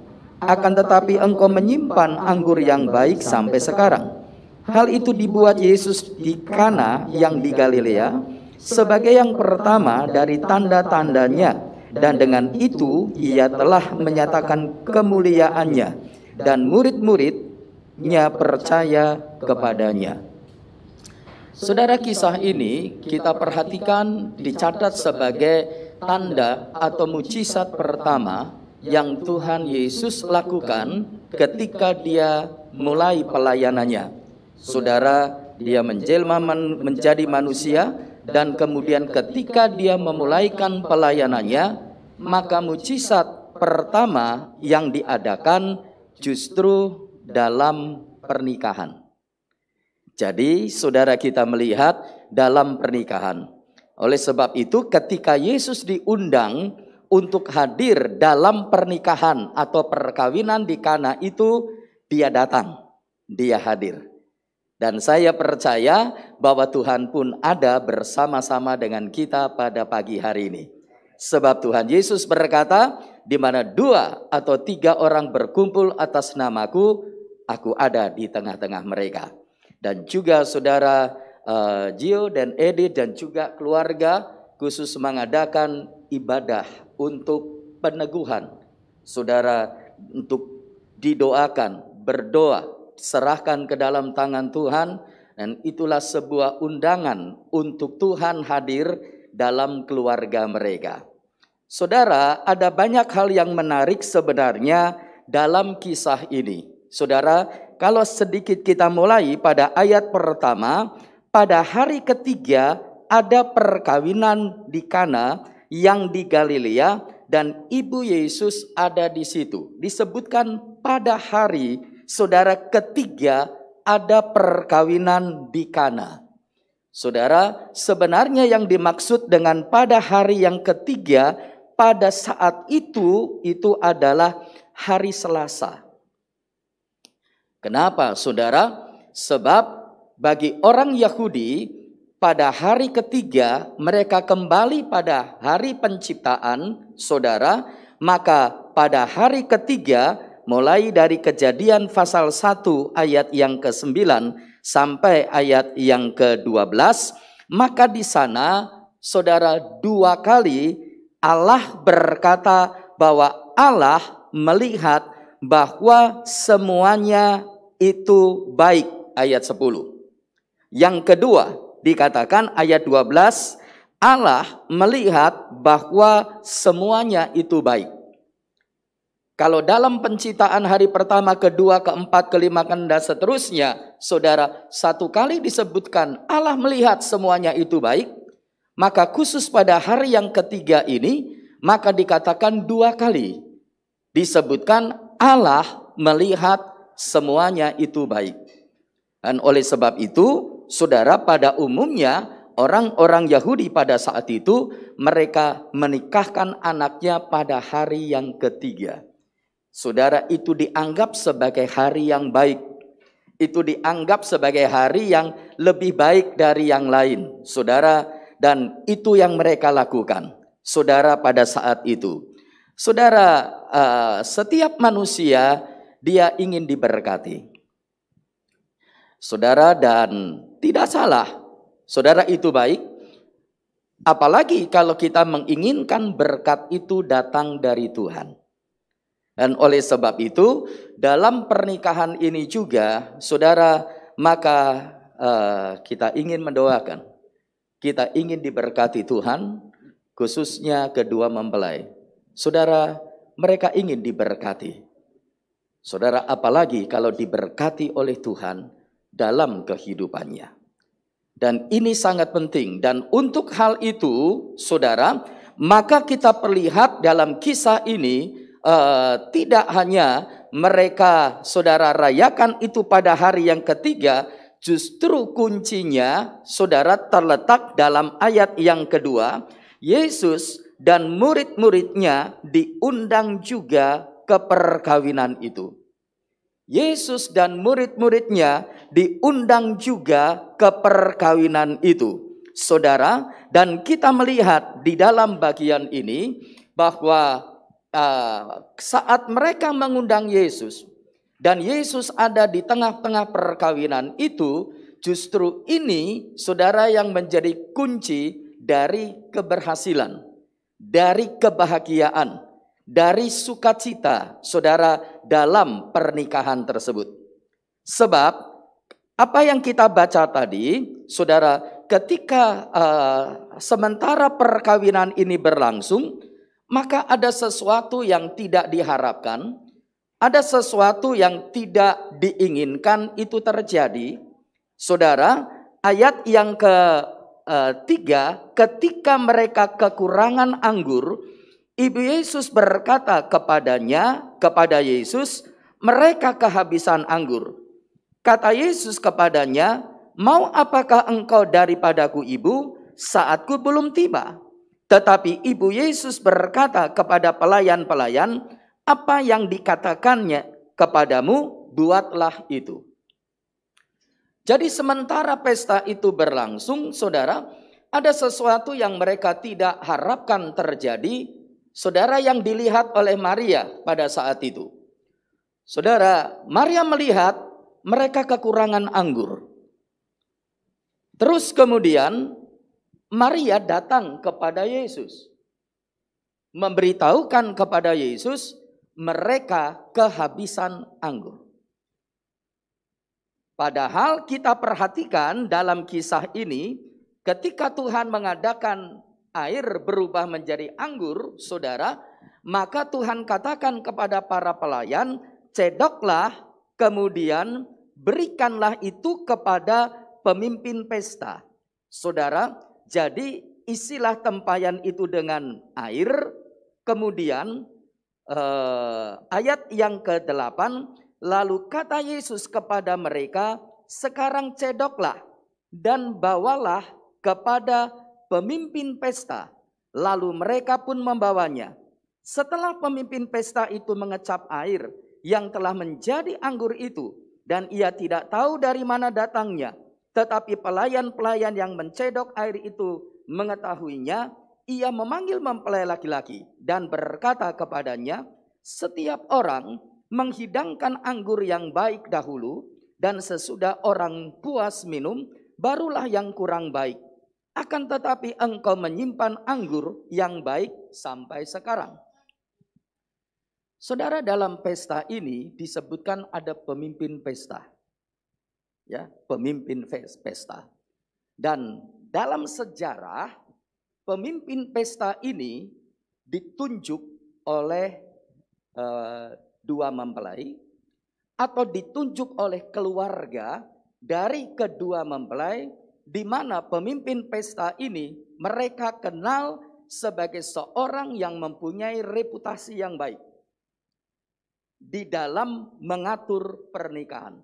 akan tetapi engkau menyimpan anggur yang baik sampai sekarang. Hal itu dibuat Yesus di Kana yang di Galilea sebagai yang pertama dari tanda-tandanya, dan dengan itu ia telah menyatakan kemuliaannya, dan murid-muridnya percaya kepadanya. Saudara, kisah ini kita perhatikan dicatat sebagai tanda atau mujizat pertama yang Tuhan Yesus lakukan ketika dia mulai pelayanannya. Saudara, dia menjelma menjadi manusia, dan kemudian ketika dia memulaikan pelayanannya, maka mujizat pertama yang diadakan justru dalam pernikahan. Jadi saudara, kita melihat dalam pernikahan. Oleh sebab itu ketika Yesus diundang untuk hadir dalam pernikahan atau perkawinan di Kana itu, dia datang, dia hadir. Dan saya percaya bahwa Tuhan pun ada bersama-sama dengan kita pada pagi hari ini. Sebab Tuhan Yesus berkata, di mana 2 atau 3 orang berkumpul atas namaku, aku ada di tengah-tengah mereka. Dan juga saudara Gio dan Edith dan juga keluarga khusus mengadakan ibadah untuk peneguhan. Saudara, untuk didoakan, berdoa, serahkan ke dalam tangan Tuhan. Dan itulah sebuah undangan untuk Tuhan hadir dalam keluarga mereka. Saudara, ada banyak hal yang menarik sebenarnya dalam kisah ini. Saudara, kalau sedikit kita mulai pada ayat pertama, pada hari ketiga ada perkawinan di Kana yang di Galilea dan ibu Yesus ada di situ. Disebutkan pada hari saudara ketiga ada perkawinan di Kana. Saudara, sebenarnya yang dimaksud dengan pada hari yang ketiga pada saat itu adalah hari Selasa. Kenapa saudara? Sebab bagi orang Yahudi pada hari ketiga mereka kembali pada hari penciptaan saudara. Maka pada hari ketiga mulai dari Kejadian pasal 1 ayat yang ke-9 sampai ayat yang ke-12, maka di sana saudara 2 kali Allah berkata bahwa Allah melihat bahwa semuanya itu baik, ayat 10. Yang kedua dikatakan ayat 12, Allah melihat bahwa semuanya itu baik. Kalau dalam penciptaan hari pertama, kedua, keempat, kelima, dan seterusnya, saudara, 1 kali disebutkan Allah melihat semuanya itu baik, maka khusus pada hari yang ketiga ini, maka dikatakan 2 kali disebutkan Allah melihat semuanya itu baik. Dan oleh sebab itu, saudara, pada umumnya orang-orang Yahudi pada saat itu mereka menikahkan anaknya pada hari yang ketiga. Saudara, itu dianggap sebagai hari yang baik. Itu dianggap sebagai hari yang lebih baik dari yang lain, saudara, dan itu yang mereka lakukan, saudara, pada saat itu. Saudara, setiap manusia dia ingin diberkati, saudara, dan tidak salah, saudara, itu baik. Apalagi kalau kita menginginkan berkat itu datang dari Tuhan. Dan oleh sebab itu dalam pernikahan ini juga, saudara, maka kita ingin mendoakan, kita ingin diberkati Tuhan, khususnya kedua mempelai. Saudara, mereka ingin diberkati. Saudara, apalagi kalau diberkati oleh Tuhan dalam kehidupannya. Dan ini sangat penting. Dan untuk hal itu, saudara, maka kita perlihat dalam kisah ini, tidak hanya mereka, saudara, rayakan itu pada hari yang ketiga, justru kuncinya, saudara, terletak dalam ayat yang kedua. Yesus dan murid-muridnya diundang juga ke perkawinan itu. Yesus dan murid-muridnya diundang juga ke perkawinan itu, saudara. Dan kita melihat di dalam bagian ini bahwa saat mereka mengundang Yesus dan Yesus ada di tengah-tengah perkawinan itu, justru ini saudara yang menjadi kunci dari keberhasilan, dari kebahagiaan, dari sukacita saudara dalam pernikahan tersebut. Sebab apa yang kita baca tadi, saudara, ketika sementara perkawinan ini berlangsung, maka ada sesuatu yang tidak diharapkan, ada sesuatu yang tidak diinginkan itu terjadi. Saudara, ayat yang ketiga, ketika mereka kekurangan anggur, Ibu Yesus berkata kepada Yesus, mereka kehabisan anggur. Kata Yesus kepadanya, mau apakah engkau daripadaku ibu, saatku belum tiba. Tetapi Ibu Yesus berkata kepada pelayan-pelayan, apa yang dikatakannya kepadamu, buatlah itu. Jadi sementara pesta itu berlangsung, saudara, ada sesuatu yang mereka tidak harapkan terjadi, saudara, yang dilihat oleh Maria pada saat itu. Saudara, Maria melihat mereka kekurangan anggur. Terus kemudian Maria datang kepada Yesus, memberitahukan kepada Yesus mereka kehabisan anggur. Padahal kita perhatikan dalam kisah ini, ketika Tuhan mengadakan air berubah menjadi anggur, saudara, maka Tuhan katakan kepada para pelayan, cedoklah, kemudian berikanlah itu kepada pemimpin pesta. Saudara, jadi isilah tempayan itu dengan air, kemudian ayat yang ke-8, lalu kata Yesus kepada mereka, sekarang cedoklah dan bawalah kepada pemimpin pesta. Lalu mereka pun membawanya. Setelah pemimpin pesta itu mengecap air yang telah menjadi anggur itu, dan ia tidak tahu dari mana datangnya, tetapi pelayan-pelayan yang mencedok air itu mengetahuinya, ia memanggil mempelai laki-laki dan berkata kepadanya, setiap orang menghidangkan anggur yang baik dahulu, dan sesudah orang puas minum, barulah yang kurang baik. Akan tetapi engkau menyimpan anggur yang baik sampai sekarang. Saudara, dalam pesta ini disebutkan ada pemimpin pesta. Ya, pemimpin pesta. Dan dalam sejarah, pemimpin pesta ini ditunjuk oleh dua mempelai atau ditunjuk oleh keluarga dari kedua mempelai, di mana pemimpin pesta ini mereka kenal sebagai seorang yang mempunyai reputasi yang baik di dalam mengatur pernikahan.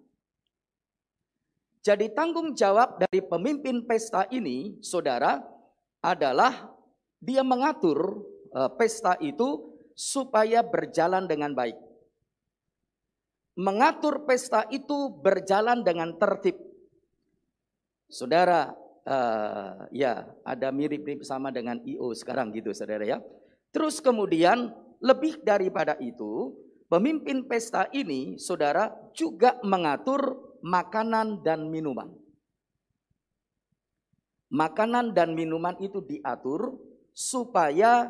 Jadi tanggung jawab dari pemimpin pesta ini, saudara, adalah dia mengatur pesta itu supaya berjalan dengan baik. Mengatur pesta itu berjalan dengan tertib. Saudara, ya ada mirip-mirip sama dengan I.O. sekarang gitu, saudara ya. Terus kemudian lebih daripada itu, pemimpin pesta ini, saudara, juga mengatur makanan dan minuman. Makanan dan minuman itu diatur supaya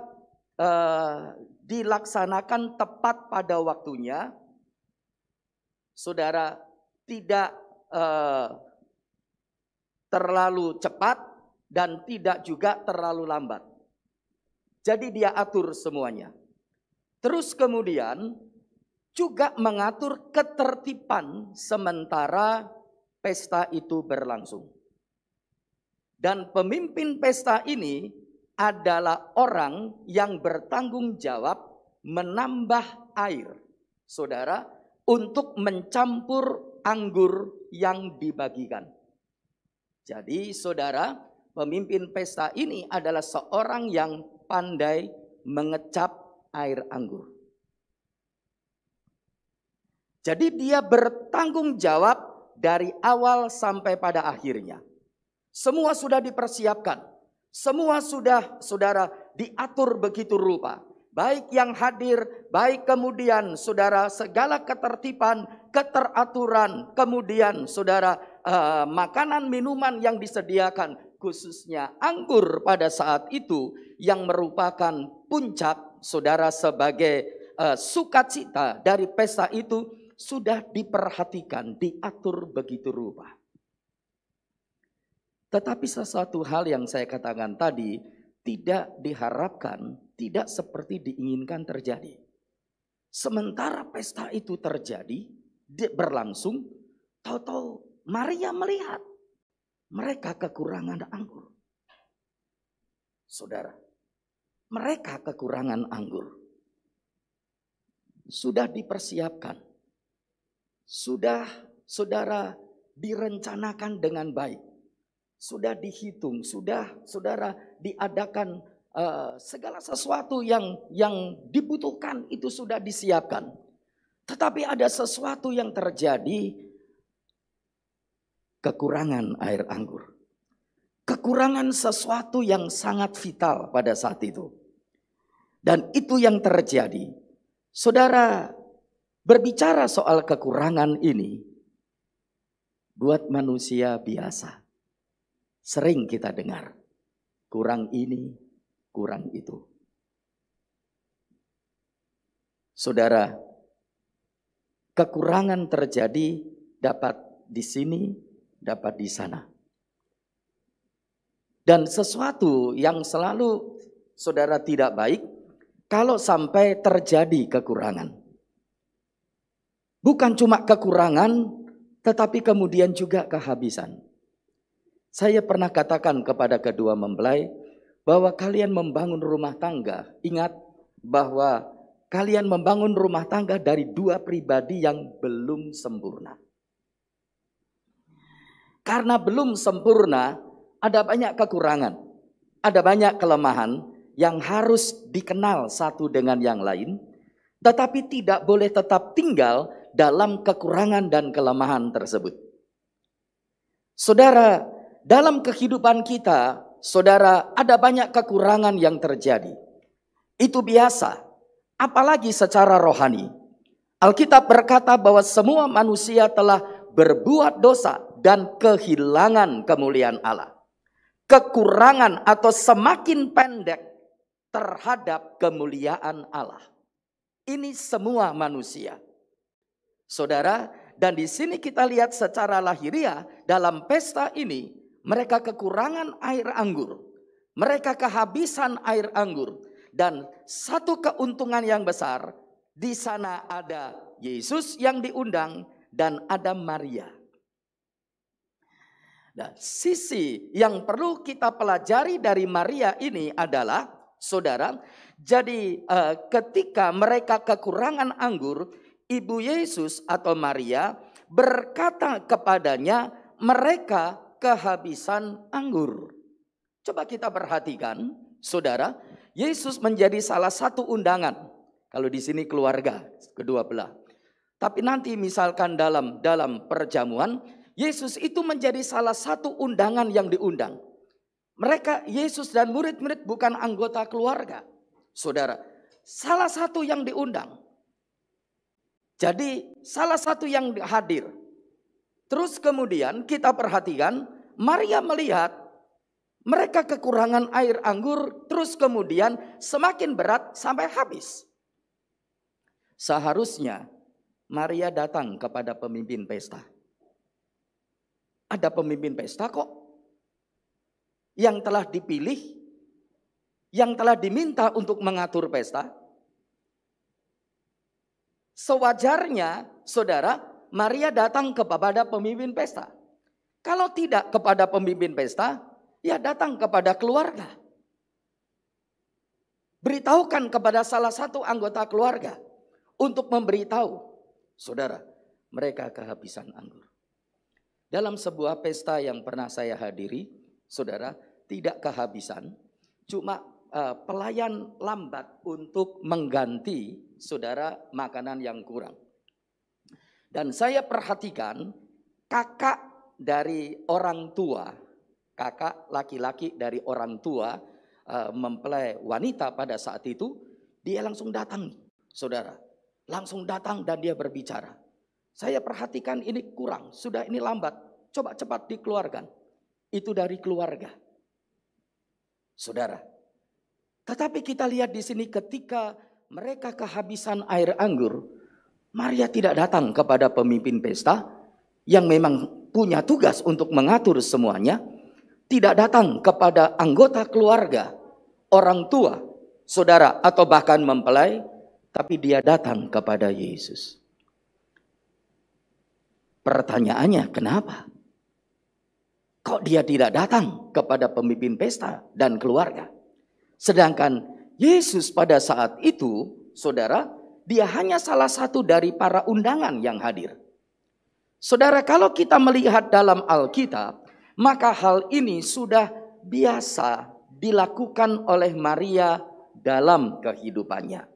dilaksanakan tepat pada waktunya. Saudara, tidak terlalu cepat dan tidak juga terlalu lambat. Jadi dia atur semuanya. Terus kemudian juga mengatur ketertiban sementara pesta itu berlangsung. Dan pemimpin pesta ini adalah orang yang bertanggung jawab menambah air, saudara, untuk mencampur anggur yang dibagikan. Jadi saudara, pemimpin pesta ini adalah seorang yang pandai mengecap air anggur. Jadi dia bertanggung jawab dari awal sampai pada akhirnya. Semua sudah dipersiapkan. Semua sudah, saudara, diatur begitu rupa. baik yang hadir, baik kemudian saudara segala ketertiban, keteraturan, kemudian saudara makanan minuman yang disediakan, khususnya anggur pada saat itu yang merupakan puncak saudara sebagai sukacita dari pesta itu sudah diperhatikan, diatur begitu rupa. Tetapi sesuatu hal yang saya katakan tadi tidak diharapkan, tidak seperti diinginkan terjadi. Sementara pesta itu terjadi, berlangsung, tahu-tahu Maria melihat mereka kekurangan anggur. Saudara, mereka kekurangan anggur. Sudah dipersiapkan. Sudah saudara direncanakan dengan baik. Sudah dihitung, sudah saudara diadakan segala sesuatu yang dibutuhkan itu sudah disiapkan. Tetapi ada sesuatu yang terjadi, kekurangan air anggur. Kekurangan sesuatu yang sangat vital pada saat itu. Dan itu yang terjadi. Saudara, berbicara soal kekurangan ini, buat manusia biasa. Sering kita dengar, kurang ini, kurang itu. Saudara, kekurangan terjadi dapat di sini, dapat di sana. Dan sesuatu yang selalu saudara tidak baik, kalau sampai terjadi kekurangan. Bukan cuma kekurangan, tetapi kemudian juga kehabisan. Saya pernah katakan kepada kedua mempelai bahwa kalian membangun rumah tangga. Ingat bahwa kalian membangun rumah tangga dari dua pribadi yang belum sempurna. Karena belum sempurna, ada banyak kekurangan. Ada banyak kelemahan yang harus dikenal satu dengan yang lain. Tetapi tidak boleh tetap tinggal dalam kekurangan dan kelemahan tersebut. Saudara, dalam kehidupan kita, saudara, ada banyak kekurangan yang terjadi. Itu biasa, apalagi secara rohani. Alkitab berkata bahwa semua manusia telah berbuat dosa dan kehilangan kemuliaan Allah. Kekurangan atau semakin pendek terhadap kemuliaan Allah. Ini semua manusia. Saudara, dan di sini kita lihat secara lahiriah dalam pesta ini, mereka kekurangan air anggur. Mereka kehabisan air anggur. Dan satu keuntungan yang besar, di sana ada Yesus yang diundang dan ada Maria. Nah, sisi yang perlu kita pelajari dari Maria ini adalah, saudara, jadi ketika mereka kekurangan anggur, Ibu Yesus atau Maria berkata kepadanya, mereka kehabisan anggur. Coba kita perhatikan, saudara, Yesus menjadi salah satu undangan. Kalau di sini keluarga, kedua belah. Tapi nanti misalkan dalam perjamuan, Yesus itu menjadi salah satu undangan yang diundang. Mereka, Yesus dan murid-murid bukan anggota keluarga. Saudara, salah satu yang diundang. Jadi salah satu yang hadir. Terus kemudian kita perhatikan, Maria melihat mereka kekurangan air anggur, terus kemudian semakin berat sampai habis. Seharusnya Maria datang kepada pemimpin pesta. Ada pemimpin pesta kok yang telah dipilih, yang telah diminta untuk mengatur pesta. Sewajarnya, saudara, Maria datang kepada pemimpin pesta. Kalau tidak kepada pemimpin pesta, ya datang kepada keluarga. Beritahukan kepada salah satu anggota keluarga untuk memberitahu, saudara, mereka kehabisan anggur. Dalam sebuah pesta yang pernah saya hadiri, saudara, tidak kehabisan, cuma pelayan lambat untuk mengganti, saudara, makanan yang kurang. Dan saya perhatikan kakak dari orang tua, kakak laki-laki dari orang tua mempelai wanita pada saat itu dia langsung datang, saudara. Langsung datang dan dia berbicara. Saya perhatikan ini kurang, sudah ini lambat. Coba cepat dikeluarkan. Itu dari keluarga. Saudara. Tetapi kita lihat di sini ketika mereka kehabisan air anggur, Maria tidak datang kepada pemimpin pesta yang memang punya tugas untuk mengatur semuanya. Tidak datang kepada anggota keluarga, orang tua, saudara, atau bahkan mempelai. Tapi dia datang kepada Yesus. Pertanyaannya, kenapa? Kok dia tidak datang kepada pemimpin pesta dan keluarga? Sedangkan Yesus pada saat itu, saudara, dia hanya salah satu dari para undangan yang hadir. Saudara, kalau kita melihat dalam Alkitab, maka hal ini sudah biasa dilakukan oleh Maria dalam kehidupannya.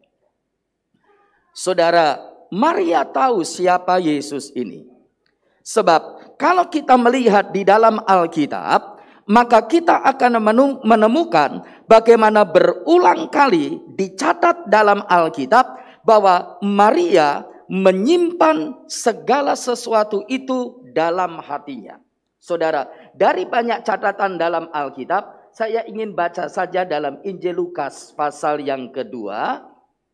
Saudara, Maria tahu siapa Yesus ini. Sebab kalau kita melihat di dalam Alkitab, maka kita akan menemukan bagaimana berulang kali dicatat dalam Alkitab bahwa Maria menyimpan segala sesuatu itu dalam hatinya. Saudara, dari banyak catatan dalam Alkitab, saya ingin baca saja dalam Injil Lukas pasal yang kedua.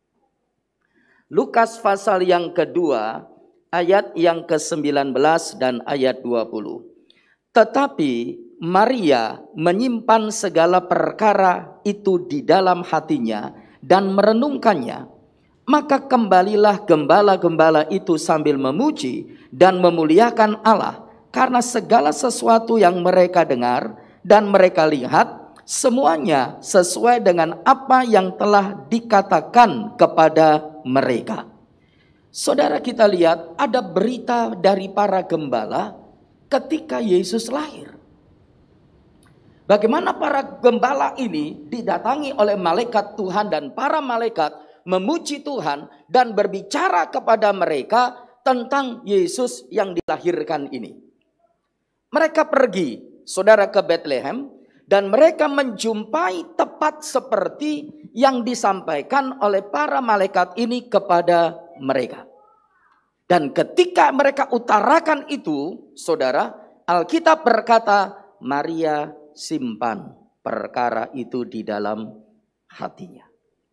Lukas pasal yang kedua, ayat yang ke-19 dan ayat 20. Tetapi Maria menyimpan segala perkara itu di dalam hatinya dan merenungkannya. Maka kembalilah gembala-gembala itu sambil memuji dan memuliakan Allah. Karena segala sesuatu yang mereka dengar dan mereka lihat, semuanya sesuai dengan apa yang telah dikatakan kepada mereka. Saudara, kita lihat ada berita dari para gembala ketika Yesus lahir. Bagaimana para gembala ini didatangi oleh malaikat Tuhan dan para malaikat memuji Tuhan dan berbicara kepada mereka tentang Yesus yang dilahirkan ini. Mereka pergi, saudara, ke Bethlehem. Dan mereka menjumpai tepat seperti yang disampaikan oleh para malaikat ini kepada mereka. Dan ketika mereka utarakan itu, saudara, Alkitab berkata, Maria simpan perkara itu di dalam hatinya.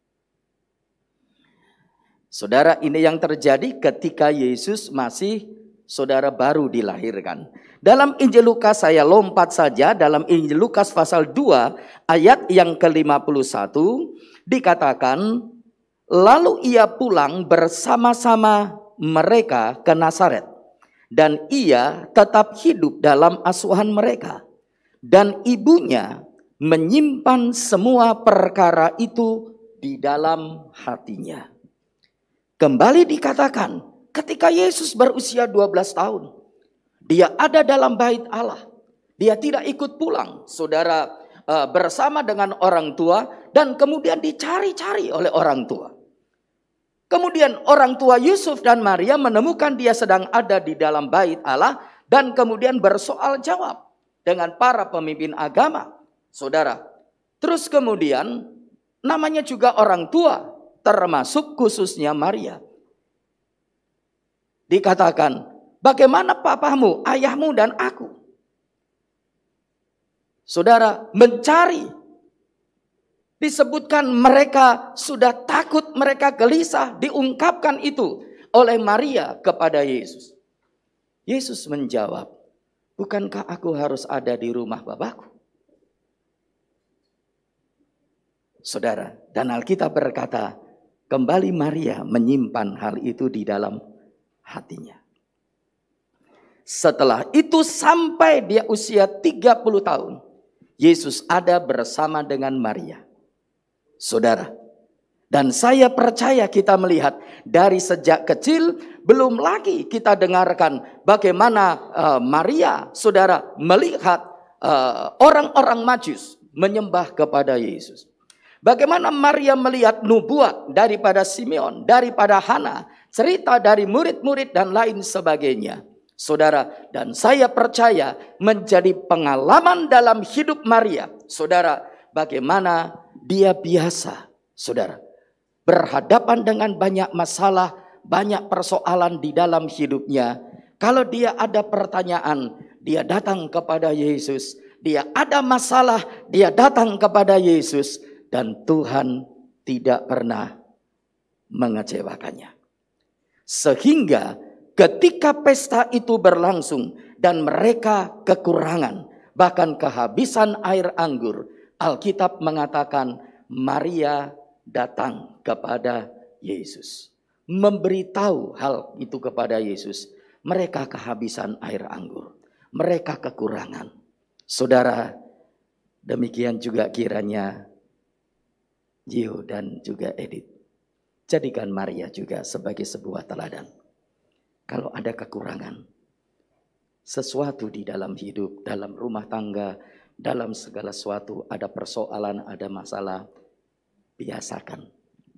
Saudara, ini yang terjadi ketika Yesus masih, saudara, baru dilahirkan. Dalam Injil Lukas, saya lompat saja, dalam Injil Lukas pasal 2 ayat yang ke-51 dikatakan, lalu ia pulang bersama-sama mereka ke Nazaret, dan ia tetap hidup dalam asuhan mereka, dan ibunya menyimpan semua perkara itu di dalam hatinya. Kembali dikatakan, ketika Yesus berusia 12 tahun, dia ada dalam bait Allah. Dia tidak ikut pulang, saudara, bersama dengan orang tua dan kemudian dicari-cari oleh orang tua. Kemudian orang tua Yusuf dan Maria menemukan dia sedang ada di dalam bait Allah dan kemudian bersoal jawab dengan para pemimpin agama, saudara. Terus kemudian namanya juga orang tua, termasuk khususnya Maria. Dikatakan, bagaimana papamu, ayahmu, dan aku? Saudara, mencari. Disebutkan mereka sudah takut, mereka gelisah. Diungkapkan itu oleh Maria kepada Yesus. Yesus menjawab, bukankah aku harus ada di rumah Bapakku? Saudara, dan Alkitab berkata, kembali Maria menyimpan hal itu di dalam hatinya. Setelah itu sampai dia usia 30 tahun, Yesus ada bersama dengan Maria. Saudara, dan saya percaya kita melihat dari sejak kecil, belum lagi kita dengarkan bagaimana Maria, saudara, melihat orang-orang Majus menyembah kepada Yesus. Bagaimana Maria melihat nubuat daripada Simeon, daripada Hana, cerita dari murid-murid dan lain sebagainya. Saudara, dan saya percaya menjadi pengalaman dalam hidup Maria. Saudara, bagaimana dia biasa, saudara, berhadapan dengan banyak masalah, banyak persoalan di dalam hidupnya. Kalau dia ada pertanyaan, dia datang kepada Yesus. Dia ada masalah, dia datang kepada Yesus. Dan Tuhan tidak pernah mengecewakannya. Sehingga ketika pesta itu berlangsung dan mereka kekurangan, bahkan kehabisan air anggur, Alkitab mengatakan Maria datang kepada Yesus. Memberitahu hal itu kepada Yesus. Mereka kehabisan air anggur. Mereka kekurangan. Saudara, demikian juga kiranya Gio dan juga Edith. Jadikan Maria juga sebagai sebuah teladan. Kalau ada kekurangan, sesuatu di dalam hidup, dalam rumah tangga, dalam segala sesuatu, ada persoalan, ada masalah, biasakan.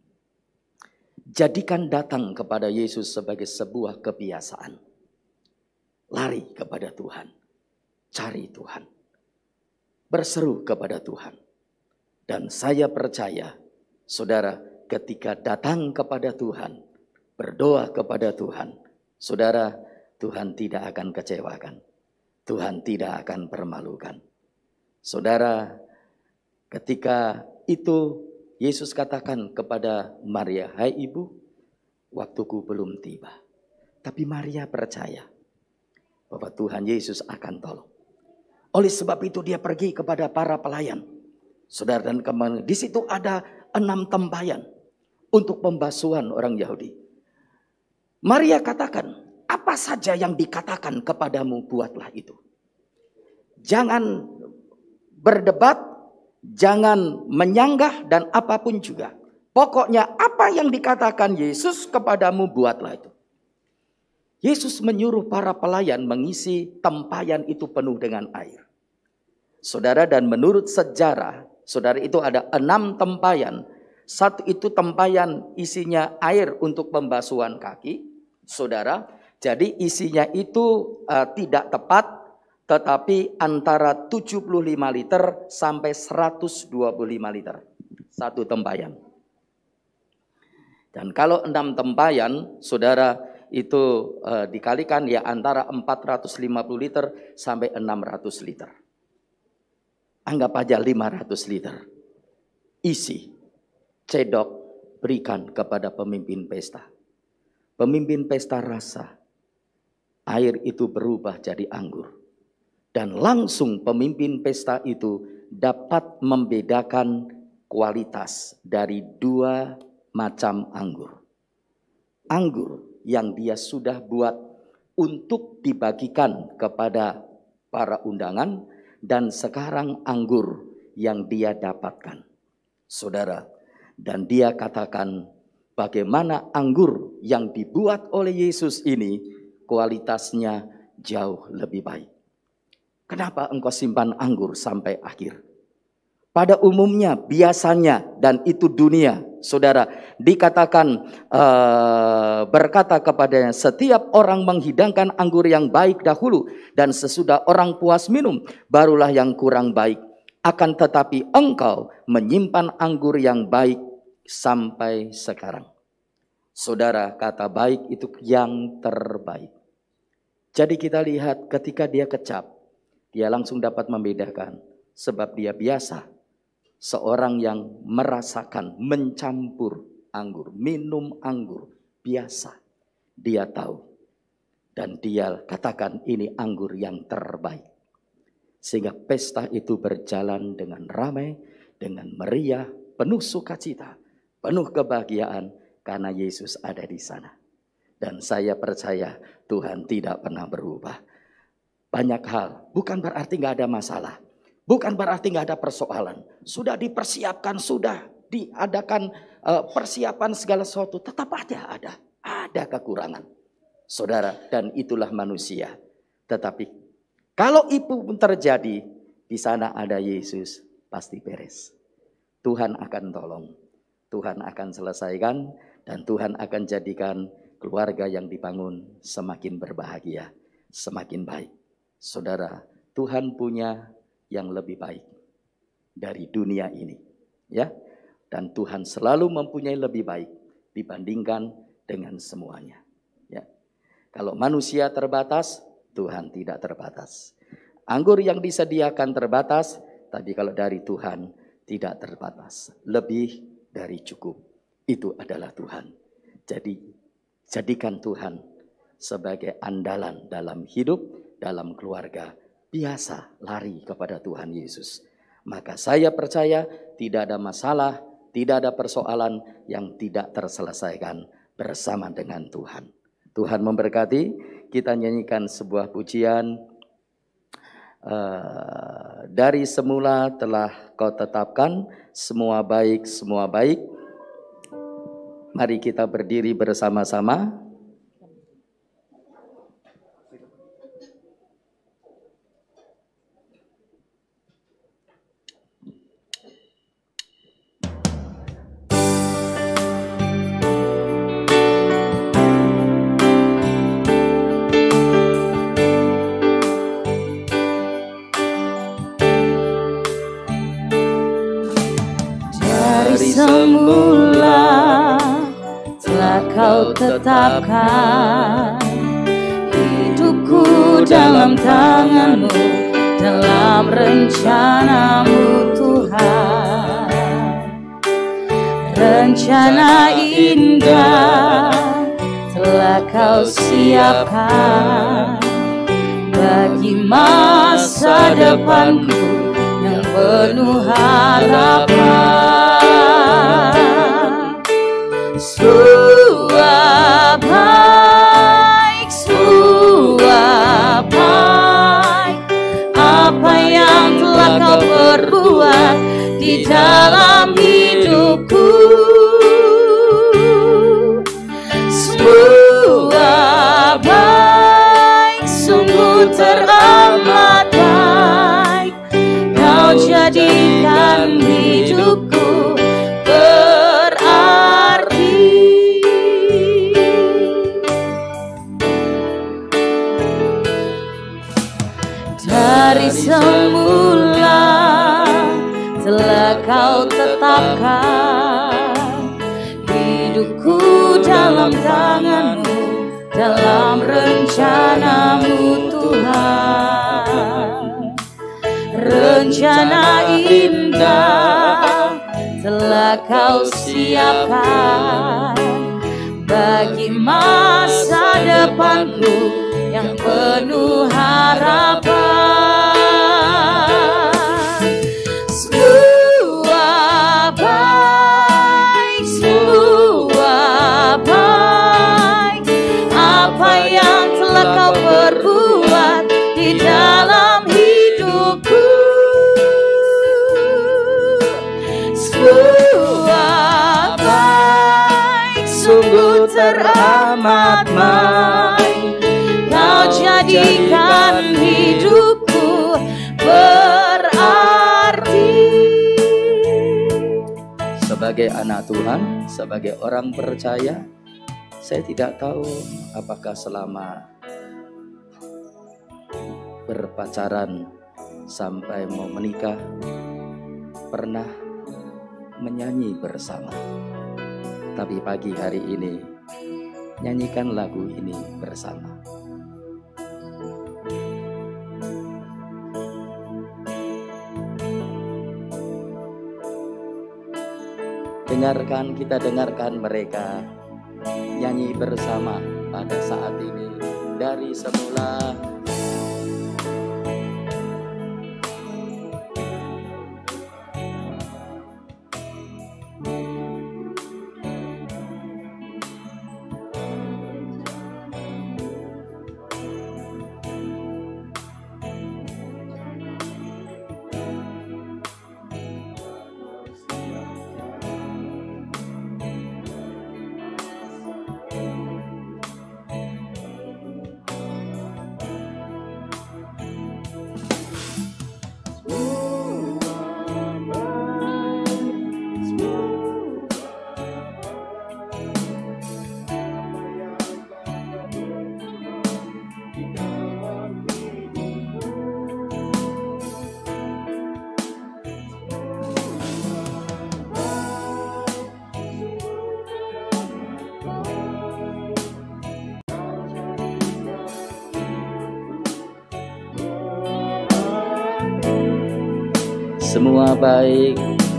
Jadikan datang kepada Yesus sebagai sebuah kebiasaan. Lari kepada Tuhan, cari Tuhan, berseru kepada Tuhan. Dan saya percaya, saudara, ketika datang kepada Tuhan, berdoa kepada Tuhan, saudara, Tuhan tidak akan kecewakan. Tuhan tidak akan permalukan. Saudara, ketika itu Yesus katakan kepada Maria, "Hai ibu, waktuku belum tiba." Tapi Maria percaya bahwa Tuhan Yesus akan tolong. Oleh sebab itu dia pergi kepada para pelayan. Saudara, dan kemarin di situ ada 6 tempayan untuk pembasuhan orang Yahudi. Maria katakan, apa saja yang dikatakan kepadamu, buatlah itu. Jangan berdebat, jangan menyanggah, dan apapun juga. Pokoknya apa yang dikatakan Yesus kepadamu, buatlah itu. Yesus menyuruh para pelayan mengisi tempayan itu penuh dengan air. Saudara, dan menurut sejarah, saudara, itu ada 6 tempayan. Satu itu tempayan isinya air untuk pembasuhan kaki. Saudara, jadi isinya itu tidak tepat, tetapi antara 75 liter sampai 125 liter. Satu tempayan. Dan kalau 6 tempayan, saudara, itu dikalikan ya antara 450 liter sampai 600 liter. Anggap aja 500 liter. Isi, cedok, berikan kepada pemimpin pesta. Pemimpin pesta rasa air itu berubah jadi anggur. Dan langsung pemimpin pesta itu dapat membedakan kualitas dari 2 macam anggur. Anggur yang dia sudah buat untuk dibagikan kepada para undangan, dan sekarang anggur yang dia dapatkan. Saudara, dan dia katakan bagaimana anggur yang dibuat oleh Yesus ini kualitasnya jauh lebih baik. Kenapa engkau simpan anggur sampai akhir? Pada umumnya, biasanya, dan itu dunia, saudara, dikatakan berkata kepadanya, setiap orang menghidangkan anggur yang baik dahulu, dan sesudah orang puas minum, barulah yang kurang baik. Akan tetapi engkau menyimpan anggur yang baik sampai sekarang. Saudara, kata baik itu yang terbaik. Jadi kita lihat ketika dia kecap, dia langsung dapat membedakan, sebab dia biasa. Seorang yang merasakan mencampur anggur, minum anggur, biasa. Dia tahu. Dan dia katakan ini anggur yang terbaik. Sehingga pesta itu berjalan dengan ramai, dengan meriah, penuh sukacita, penuh kebahagiaan. Karena Yesus ada di sana. Dan saya percaya Tuhan tidak pernah berubah. Banyak hal, bukan berarti gak ada masalah. Bukan berarti nggak ada persoalan. Sudah dipersiapkan, sudah diadakan persiapan segala sesuatu. Tetap ada kekurangan. Saudara, dan itulah manusia. Tetapi kalau itu pun terjadi, di sana ada Yesus, pasti beres. Tuhan akan tolong. Tuhan akan selesaikan, dan Tuhan akan jadikan keluarga yang dibangun semakin berbahagia, semakin baik. Saudara, Tuhan punya yang lebih baik dari dunia ini, ya. Dan Tuhan selalu mempunyai lebih baik dibandingkan dengan semuanya. Ya. Kalau manusia terbatas, Tuhan tidak terbatas. Anggur yang disediakan terbatas, tapi kalau dari Tuhan tidak terbatas. Lebih dari cukup. Itu adalah Tuhan. Jadi jadikan Tuhan sebagai andalan dalam hidup, dalam keluarga. Biasa lari kepada Tuhan Yesus. Maka saya percaya tidak ada masalah, tidak ada persoalan yang tidak terselesaikan bersama dengan Tuhan. Tuhan memberkati. Kita nyanyikan sebuah pujian. Dari semula telah kau tetapkan semua baik, semua baik. Mari kita berdiri bersama-sama. Semula telah kau tetapkan hidupku dalam tangan-Mu, dalam rencana-Mu Tuhan. Rencana indah telah kau siapkan bagi masa depanku yang penuh harapan. Suap baik, apa yang telah kau perbuat di dalam hidupku. Suap baik, sungguh teramat baik, kau jadikan hidupku berarti. Dari semula telah kau tetapkan hidupku dalam tangan-Mu, dalam rencana-Mu Tuhan. Rencana indah telah kau siapkan bagi masa depanku yang penuh harapan. Suap baik, apa yang telah kau perbuat di dalam hidupku. Suap baik, sungguh teramat baik, kau jadikan hidupku berarti. Sebagai anak Tuhan, sebagai orang percaya, saya tidak tahu apakah selama berpacaran sampai mau menikah pernah menyanyi bersama. Tapi pagi hari ini nyanyikan lagu ini bersama. Kita dengarkan mereka nyanyi bersama pada saat ini. Dari semula semua baik.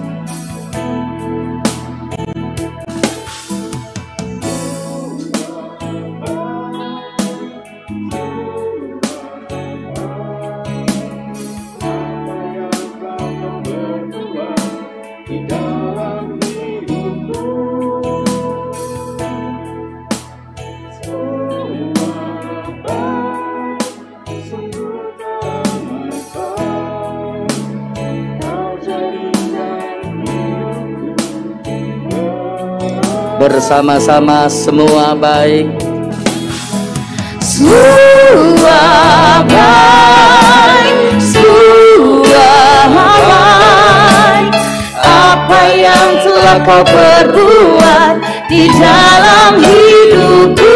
Bersama-sama semua baik. Semua baik, semua baik. Apa yang telah kau perbuat di dalam hidupku,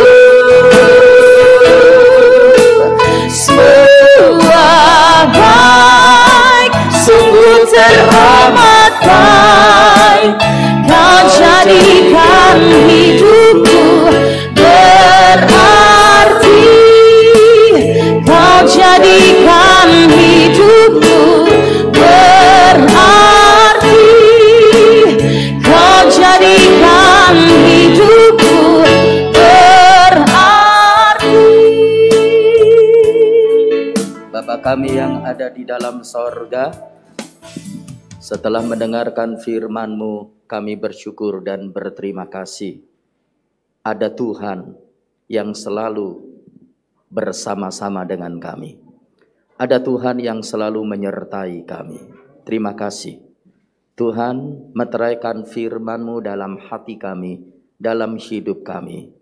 semua baik, sungguh teramat baik. Kau jadikan hidupku berarti, kau jadikan hidupku berarti, kau jadikan hidupku berarti. Bapa kami yang ada di dalam sorga, setelah mendengarkan firman-Mu, kami bersyukur dan berterima kasih. Ada Tuhan yang selalu bersama-sama dengan kami. Ada Tuhan yang selalu menyertai kami. Terima kasih. Tuhan, meteraikan firman-Mu dalam hati kami, dalam hidup kami.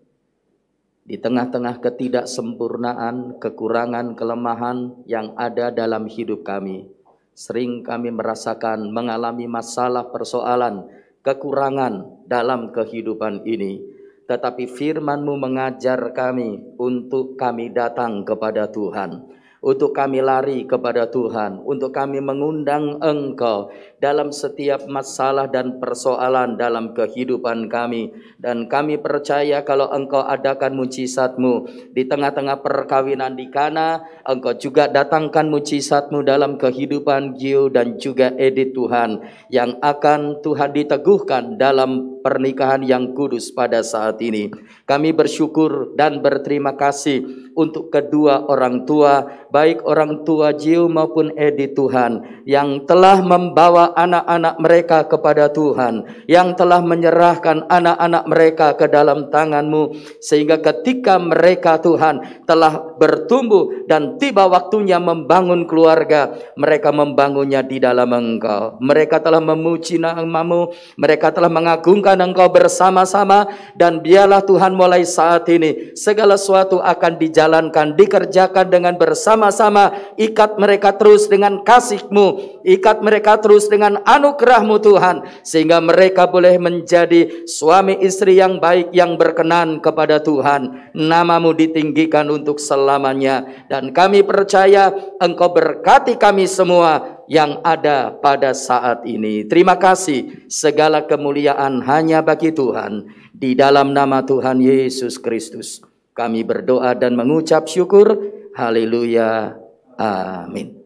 Di tengah-tengah ketidaksempurnaan, kekurangan, kelemahan yang ada dalam hidup kami, sering kami merasakan mengalami masalah, persoalan, kekurangan dalam kehidupan ini. Tetapi firman-Mu mengajar kami untuk kami datang kepada Tuhan, untuk kami lari kepada Tuhan, untuk kami mengundang Engkau dalam setiap masalah dan persoalan dalam kehidupan kami. Dan kami percaya kalau Engkau adakan mujizat-Mu di tengah-tengah perkawinan di Kana, Engkau juga datangkan mujizat-Mu dalam kehidupan Gio dan juga Edith Tuhan, yang akan Tuhan diteguhkan dalam pernikahan yang kudus pada saat ini. Kami bersyukur dan berterima kasih untuk kedua orang tua, baik orang tua Gio maupun Edith Tuhan, yang telah membawa anak-anak mereka kepada Tuhan, yang telah menyerahkan anak-anak mereka ke dalam tangan-Mu, sehingga ketika mereka Tuhan telah bertumbuh dan tiba waktunya membangun keluarga, mereka membangunnya di dalam Engkau. Mereka telah memuji nama-Mu, mereka telah mengagungkan Engkau bersama-sama, dan biarlah Tuhan mulai saat ini segala sesuatu akan dijalankan, dikerjakan dengan bersama-sama. Ikat mereka terus dengan kasih-Mu, ikat mereka terus dengan anugerah-Mu Tuhan, sehingga mereka boleh menjadi suami istri yang baik, yang berkenan kepada Tuhan. Nama-Mu ditinggikan untuk selamanya, dan kami percaya Engkau berkati kami semua yang ada pada saat ini. Terima kasih, segala kemuliaan hanya bagi Tuhan. Di dalam nama Tuhan Yesus Kristus kami berdoa dan mengucap syukur. Haleluya, amin.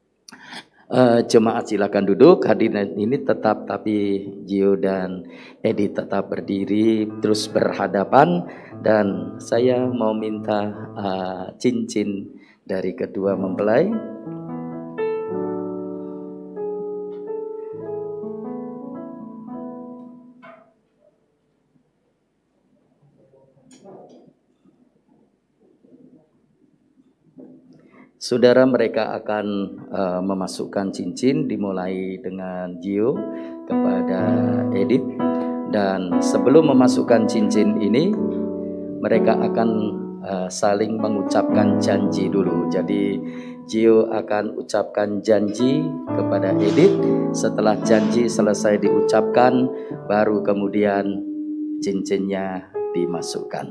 Jemaat silakan duduk. Hadirin ini tetap, tapi Gio dan Edith tetap berdiri terus berhadapan, dan saya mau minta cincin dari kedua mempelai. Saudara, mereka akan memasukkan cincin, dimulai dengan Gio kepada Edith. Dan sebelum memasukkan cincin ini, mereka akan saling mengucapkan janji dulu. Jadi Gio akan ucapkan janji kepada Edith. Setelah janji selesai diucapkan, baru kemudian cincinnya dimasukkan.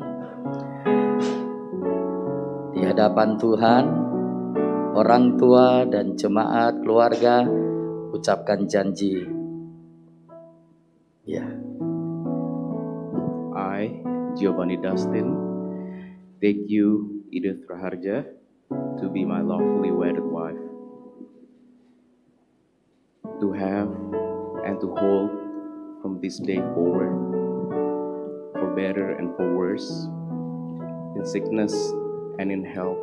Di hadapan Tuhan, orang tua dan jemaat keluarga ucapkan janji. Ya. I, Giovanni Dustin, take you, Edith Raharja, to be my lawfully wedded wife. to have and to hold from this day forward, for better and for worse, in sickness and in health,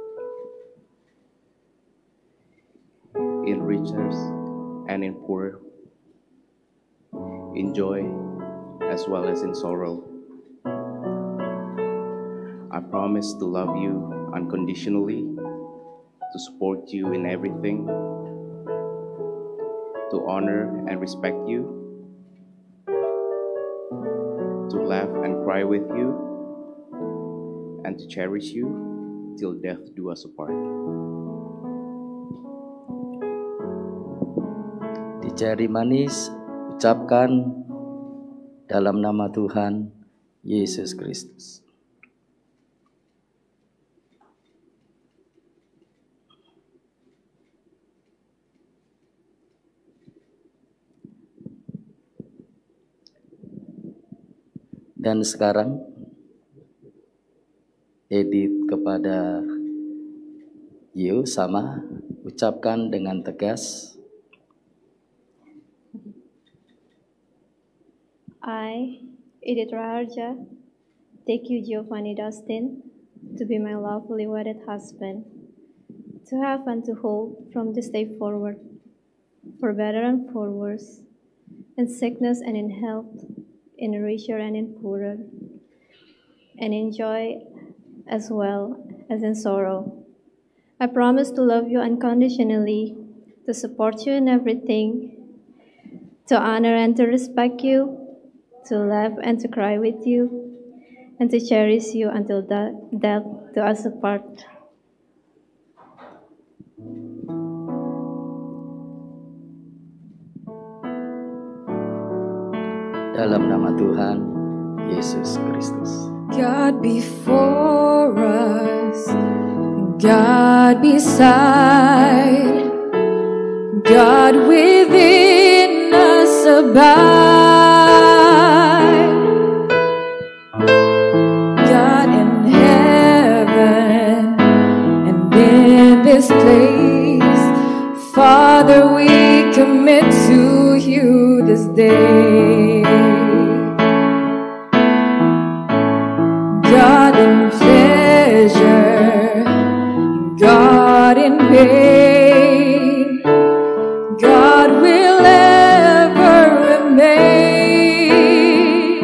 in riches and in poor, in joy as well as in sorrow. I promise to love you unconditionally, to support you in everything, to honor and respect you, to laugh and cry with you, and to cherish you till death do us apart. Di jari manis ucapkan dalam nama Tuhan Yesus Kristus. Dan sekarang Edith kepada Gio sama ucapkan dengan tegas. I, Edith Raharja, take you, Giovanni Dustin, to be my lawfully wedded husband, to have and to hold from this day forward, for better and for worse, in sickness and in health, in richer and in poorer, and in joy as well as in sorrow. I promise to love you unconditionally, to support you in everything, to honor and to respect you, to laugh and to cry with you, and to cherish you until death do us apart. Dalam nama Tuhan Yesus Kristus. God before us, God beside, God within us abide, God in heaven and in this place. Father, we commit to you this day. God in pleasure, God in pain, God will ever remain.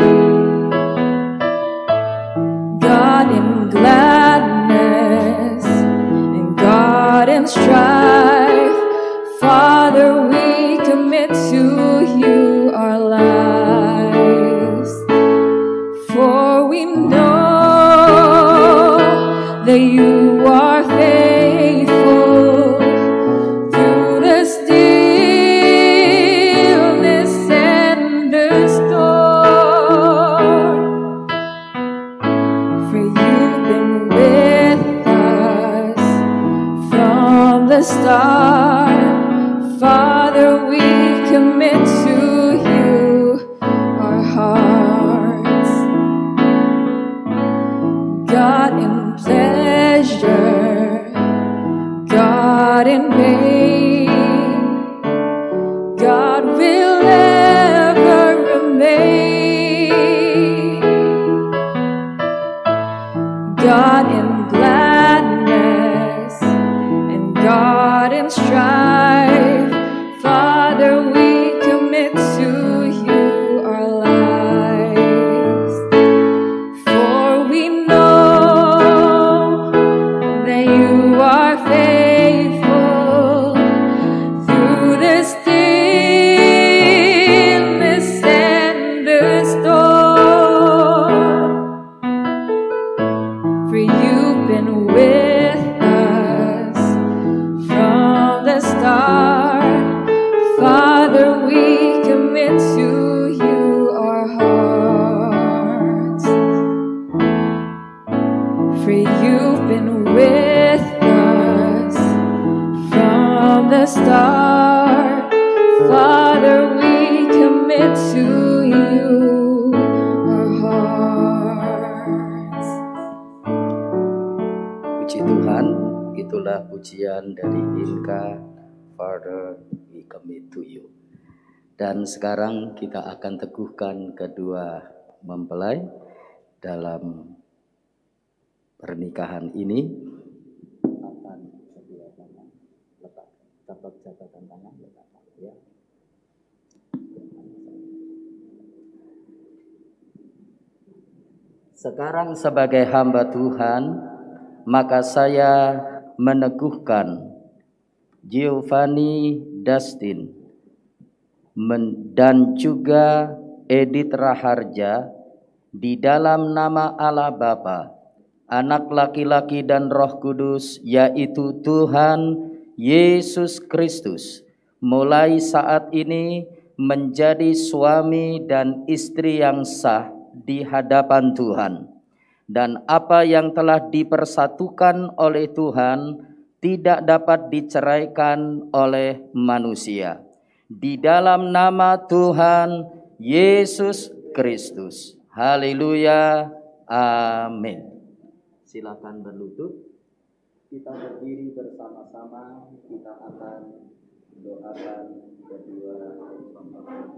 God in gladness and God in strife. Father, we commit to you our lives, for we know that you are faithful through the stillness and the storm. For you've been with us from the start. Father, we commit to you our hearts. God in pleasure, God in pain, God will ever remain. God in gladness and God in strife. Father, we commit to you our lives, for we know that you are faithful through the stillness and the storm. For you've been with us from the start. Father, we commit to you our hearts. For you've been with us from the start. Father, we commit to you our hearts. Puji Tuhan, itulah pujian dari Inka. Father, we commit to you. Dan sekarang kita akan teguhkan kedua mempelai dalam pernikahan ini. Akan kedua tangan letak, catatan tangan letakkan ya. Sekarang sebagai hamba Tuhan, maka saya meneguhkan Giovanni Dustin dan juga Edith Raharja di dalam nama Allah Bapa, Anak laki-laki dan Roh Kudus, yaitu Tuhan Yesus Kristus, mulai saat ini menjadi suami dan istri yang sah di hadapan Tuhan. Dan apa yang telah dipersatukan oleh Tuhan tidak dapat diceraikan oleh manusia. Di dalam nama Tuhan Yesus Kristus. Haleluya. Amin. Silakan berlutut. Kita berdiri bersama-sama. Kita akan doakan kedua mempelai.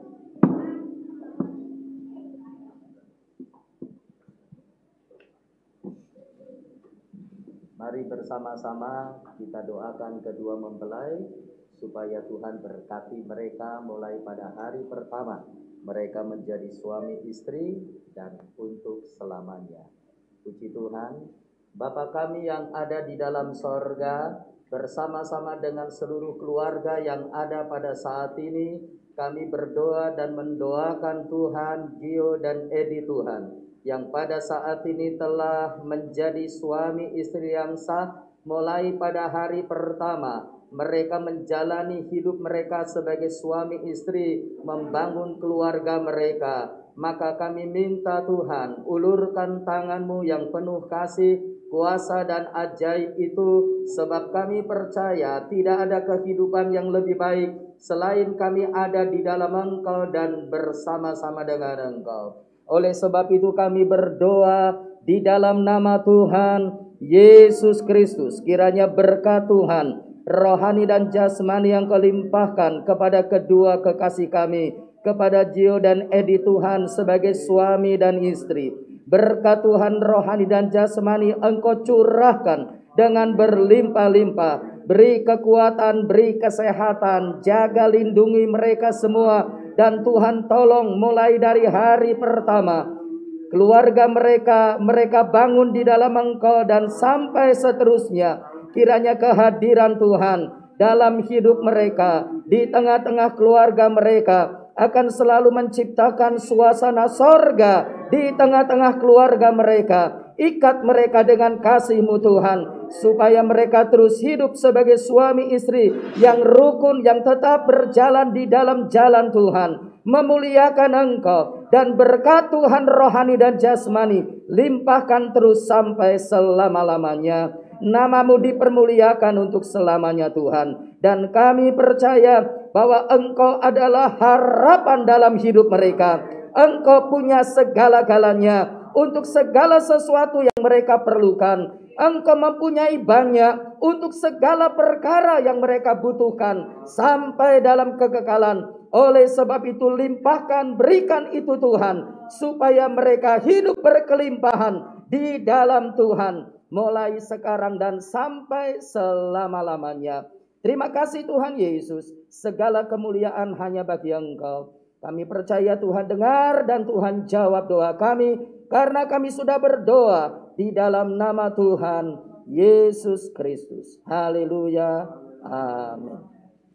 Mari bersama-sama kita doakan kedua mempelai supaya Tuhan berkati mereka mulai pada hari pertama mereka menjadi suami istri dan untuk selamanya. Puji Tuhan, Bapa kami yang ada di dalam sorga, bersama-sama dengan seluruh keluarga yang ada pada saat ini, kami berdoa dan mendoakan Tuhan Gio dan Edi Tuhan, yang pada saat ini telah menjadi suami istri yang sah mulai pada hari pertama mereka menjalani hidup mereka sebagai suami istri, membangun keluarga mereka. Maka kami minta Tuhan, ulurkan tangan-Mu yang penuh kasih, kuasa dan ajaib itu, sebab kami percaya tidak ada kehidupan yang lebih baik selain kami ada di dalam Engkau dan bersama-sama dengan Engkau. Oleh sebab itu kami berdoa di dalam nama Tuhan Yesus Kristus, kiranya berkat Tuhan, rohani dan jasmani yang Kau limpahkan kepada kedua kekasih kami, kepada Gio dan Edi Tuhan sebagai suami dan istri. Berkat Tuhan rohani dan jasmani Engkau curahkan dengan berlimpah-limpah. Beri kekuatan, beri kesehatan, jaga lindungi mereka semua. Dan Tuhan tolong mulai dari hari pertama keluarga mereka bangun di dalam Engkau dan sampai seterusnya. Kiranya kehadiran Tuhan dalam hidup mereka, di tengah-tengah keluarga mereka, akan selalu menciptakan suasana sorga di tengah-tengah keluarga mereka. Ikat mereka dengan kasih-Mu Tuhan, supaya mereka terus hidup sebagai suami istri yang rukun, yang tetap berjalan di dalam jalan Tuhan, memuliakan Engkau, dan berkat Tuhan rohani dan jasmani limpahkan terus sampai selama-lamanya. Nama-Mu dipermuliakan untuk selamanya Tuhan. Dan kami percaya bahwa Engkau adalah harapan dalam hidup mereka. Engkau punya segala-galanya untuk segala sesuatu yang mereka perlukan. Engkau mempunyai banyak untuk segala perkara yang mereka butuhkan sampai dalam kekekalan. Oleh sebab itu limpahkan, berikan itu Tuhan, supaya mereka hidup berkelimpahan di dalam Tuhan, mulai sekarang dan sampai selama-lamanya. Terima kasih Tuhan Yesus, segala kemuliaan hanya bagi Engkau. Kami percaya Tuhan dengar dan Tuhan jawab doa kami, karena kami sudah berdoa di dalam nama Tuhan Yesus Kristus. Haleluya. Amin.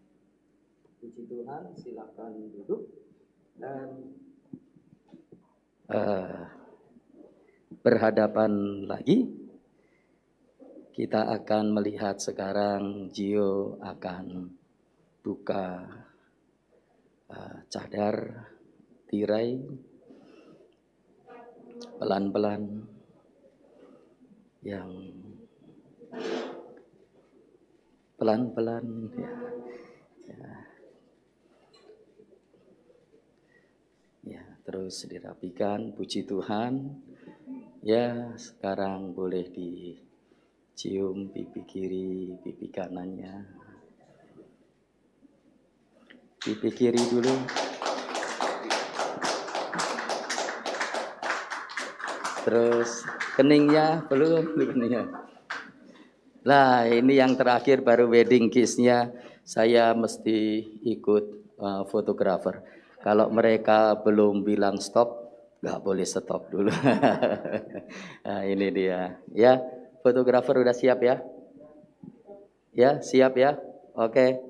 Puji Tuhan, silakan duduk. Dan berhadapan lagi. Kita akan melihat sekarang Gio akan buka cadar tirai pelan-pelan, yang pelan-pelan ya, terus dirapikan. Puji Tuhan. Ya, sekarang boleh dicium pipi kiri, pipi kanannya. Pipi kiri dulu. Terus keningnya belum keningnya. Lah ini yang terakhir baru wedding kiss-nya. Saya mesti ikut fotografer. Kalau mereka belum bilang stop, nggak boleh stop dulu. Nah, ini dia. Ya, fotografer udah siap ya? Ya, siap ya? Oke.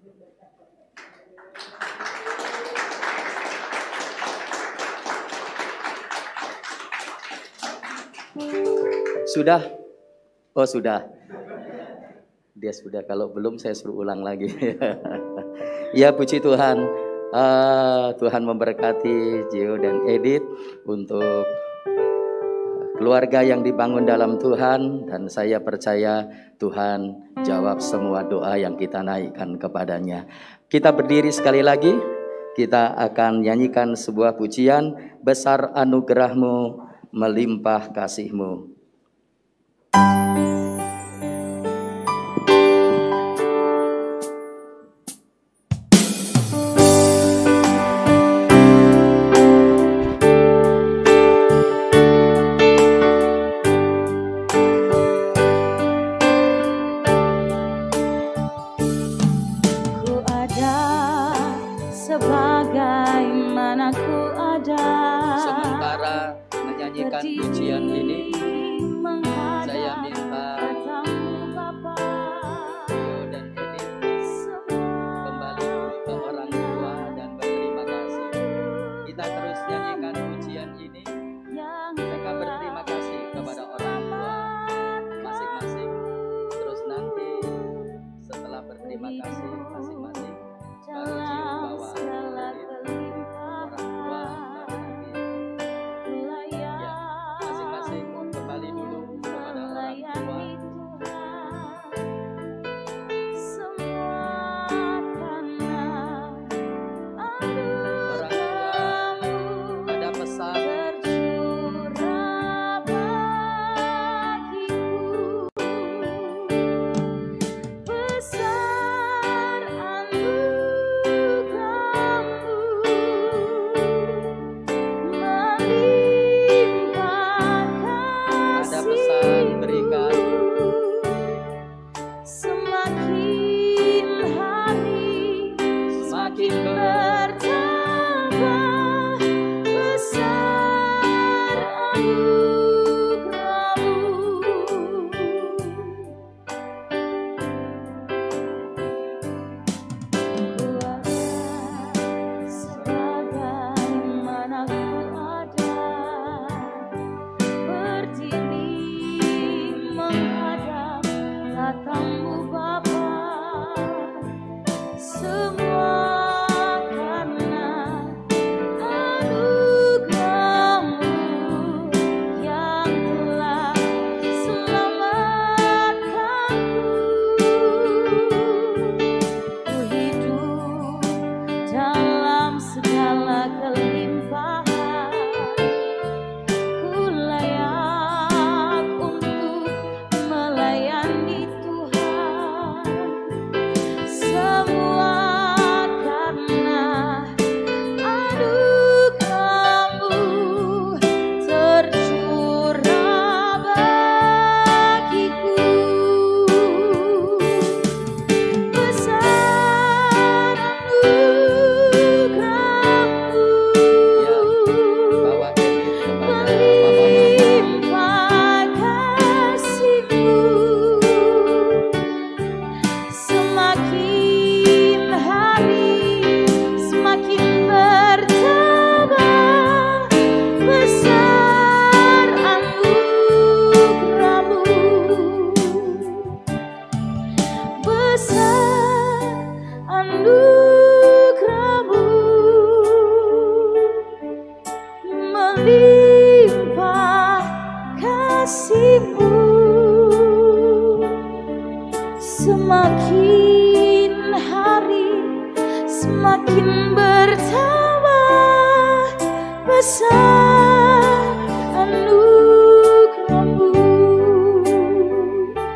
Sudah? Oh sudah. Dia sudah, kalau belum saya suruh ulang lagi. Ya puji Tuhan. Tuhan memberkati Gio dan Edith untuk keluarga yang dibangun dalam Tuhan. Dan saya percaya Tuhan jawab semua doa yang kita naikkan kepadanya. Kita berdiri sekali lagi. Kita akan nyanyikan sebuah pujian. Besar anugerahmu, melimpah kasihmu. Pujian ini saya minta Gio dan Edith kembali dulu ke orang tua dan berterima kasih. Kita terus nyanyikan pujian ini. Mereka berterima kasih kepada orang tua masing-masing. Terus nanti setelah berterima kasih masing-masing baru Gio bawa Edith orang tua. Kembali dulu kepada orang tua. Orang tua ada pesan.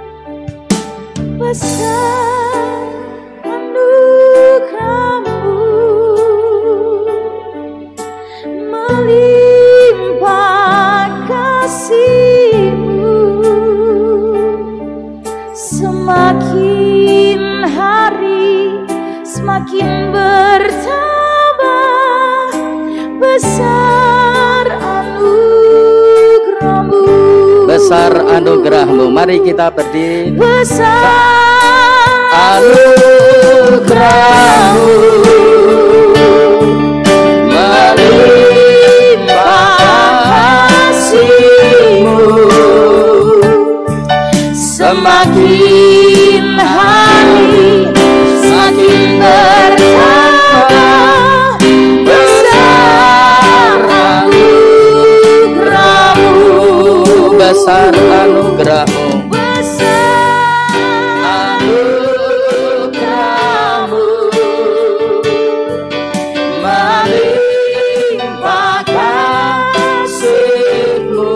Besar anugerahmu besar anugerah-Mu. Mari kita berdiri. Besar anugerah-Mu, melimpah kasih-Mu, semakin hari semakin bertambah besar anugerah-Mu, besar anugerah-Mu, anugerah-Mu, melimpah kasih-Mu,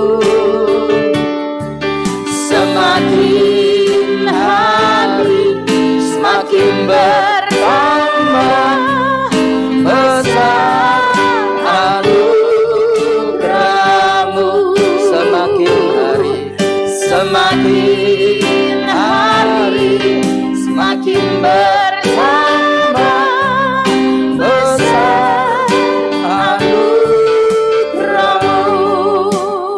semakin hari semakin bertambah besar anugerah-Mu, semakin hari semakin bertambah besar anugerah-Mu.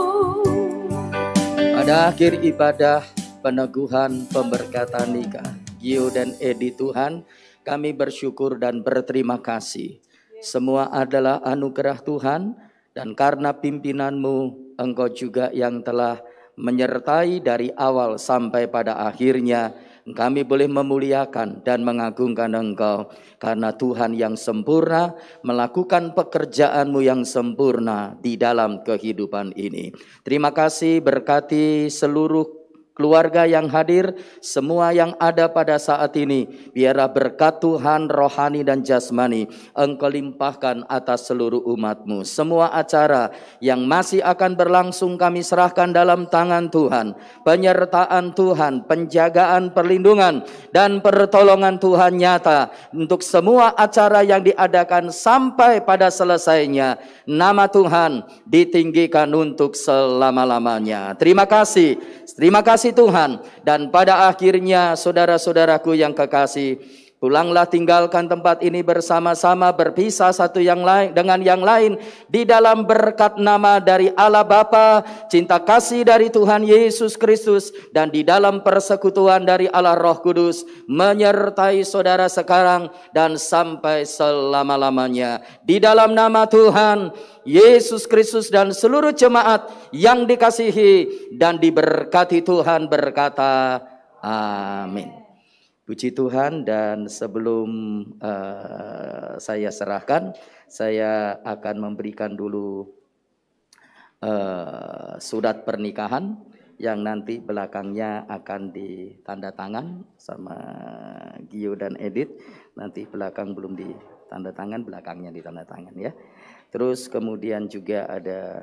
Pada akhir ibadah peneguhan pemberkatan nikah Gio dan Edith, Tuhan, kami bersyukur dan berterima kasih. Semua adalah anugerah Tuhan, dan karena pimpinan-Mu, Engkau juga yang telah menyertai dari awal sampai pada akhirnya. Kami boleh memuliakan dan mengagungkan Engkau, karena Tuhan yang sempurna melakukan pekerjaan-Mu yang sempurna di dalam kehidupan ini. Terima kasih, berkati seluruh keluarga yang hadir, semua yang ada pada saat ini. Biarlah berkat Tuhan rohani dan jasmani Engkau limpahkan atas seluruh umat-Mu. Semua acara yang masih akan berlangsung kami serahkan dalam tangan Tuhan. Penyertaan Tuhan, penjagaan, perlindungan, dan pertolongan Tuhan nyata untuk semua acara yang diadakan sampai pada selesainya. Nama Tuhan ditinggikan untuk selama-lamanya. Terima kasih Tuhan. Dan pada akhirnya saudara-saudaraku yang kekasih, pulanglah tinggalkan tempat ini bersama-sama, berpisah satu yang lain dengan yang lain di dalam berkat nama dari Allah Bapa, cinta kasih dari Tuhan Yesus Kristus, dan di dalam persekutuan dari Allah Roh Kudus menyertai saudara sekarang dan sampai selama-lamanya. Di dalam nama Tuhan Yesus Kristus dan seluruh jemaat yang dikasihi dan diberkati Tuhan berkata amin. Puji Tuhan. Dan sebelum saya serahkan, saya akan memberikan dulu surat pernikahan yang nanti belakangnya akan ditanda tangan sama Gio dan Edith. Nanti belakang belum ditanda tangan, belakangnya ditanda tangan ya. Terus kemudian juga ada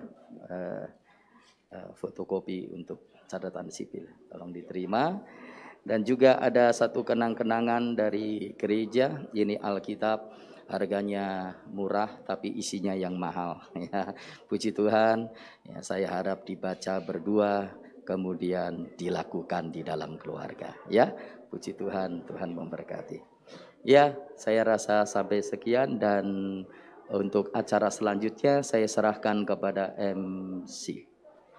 fotokopi untuk catatan sipil, tolong diterima. Dan juga ada satu kenang-kenangan dari gereja, ini Alkitab, harganya murah tapi isinya yang mahal ya. Puji Tuhan ya, saya harap dibaca berdua kemudian dilakukan di dalam keluarga ya. Puji Tuhan, Tuhan memberkati ya. Saya rasa sampai sekian, dan untuk acara selanjutnya saya serahkan kepada MC.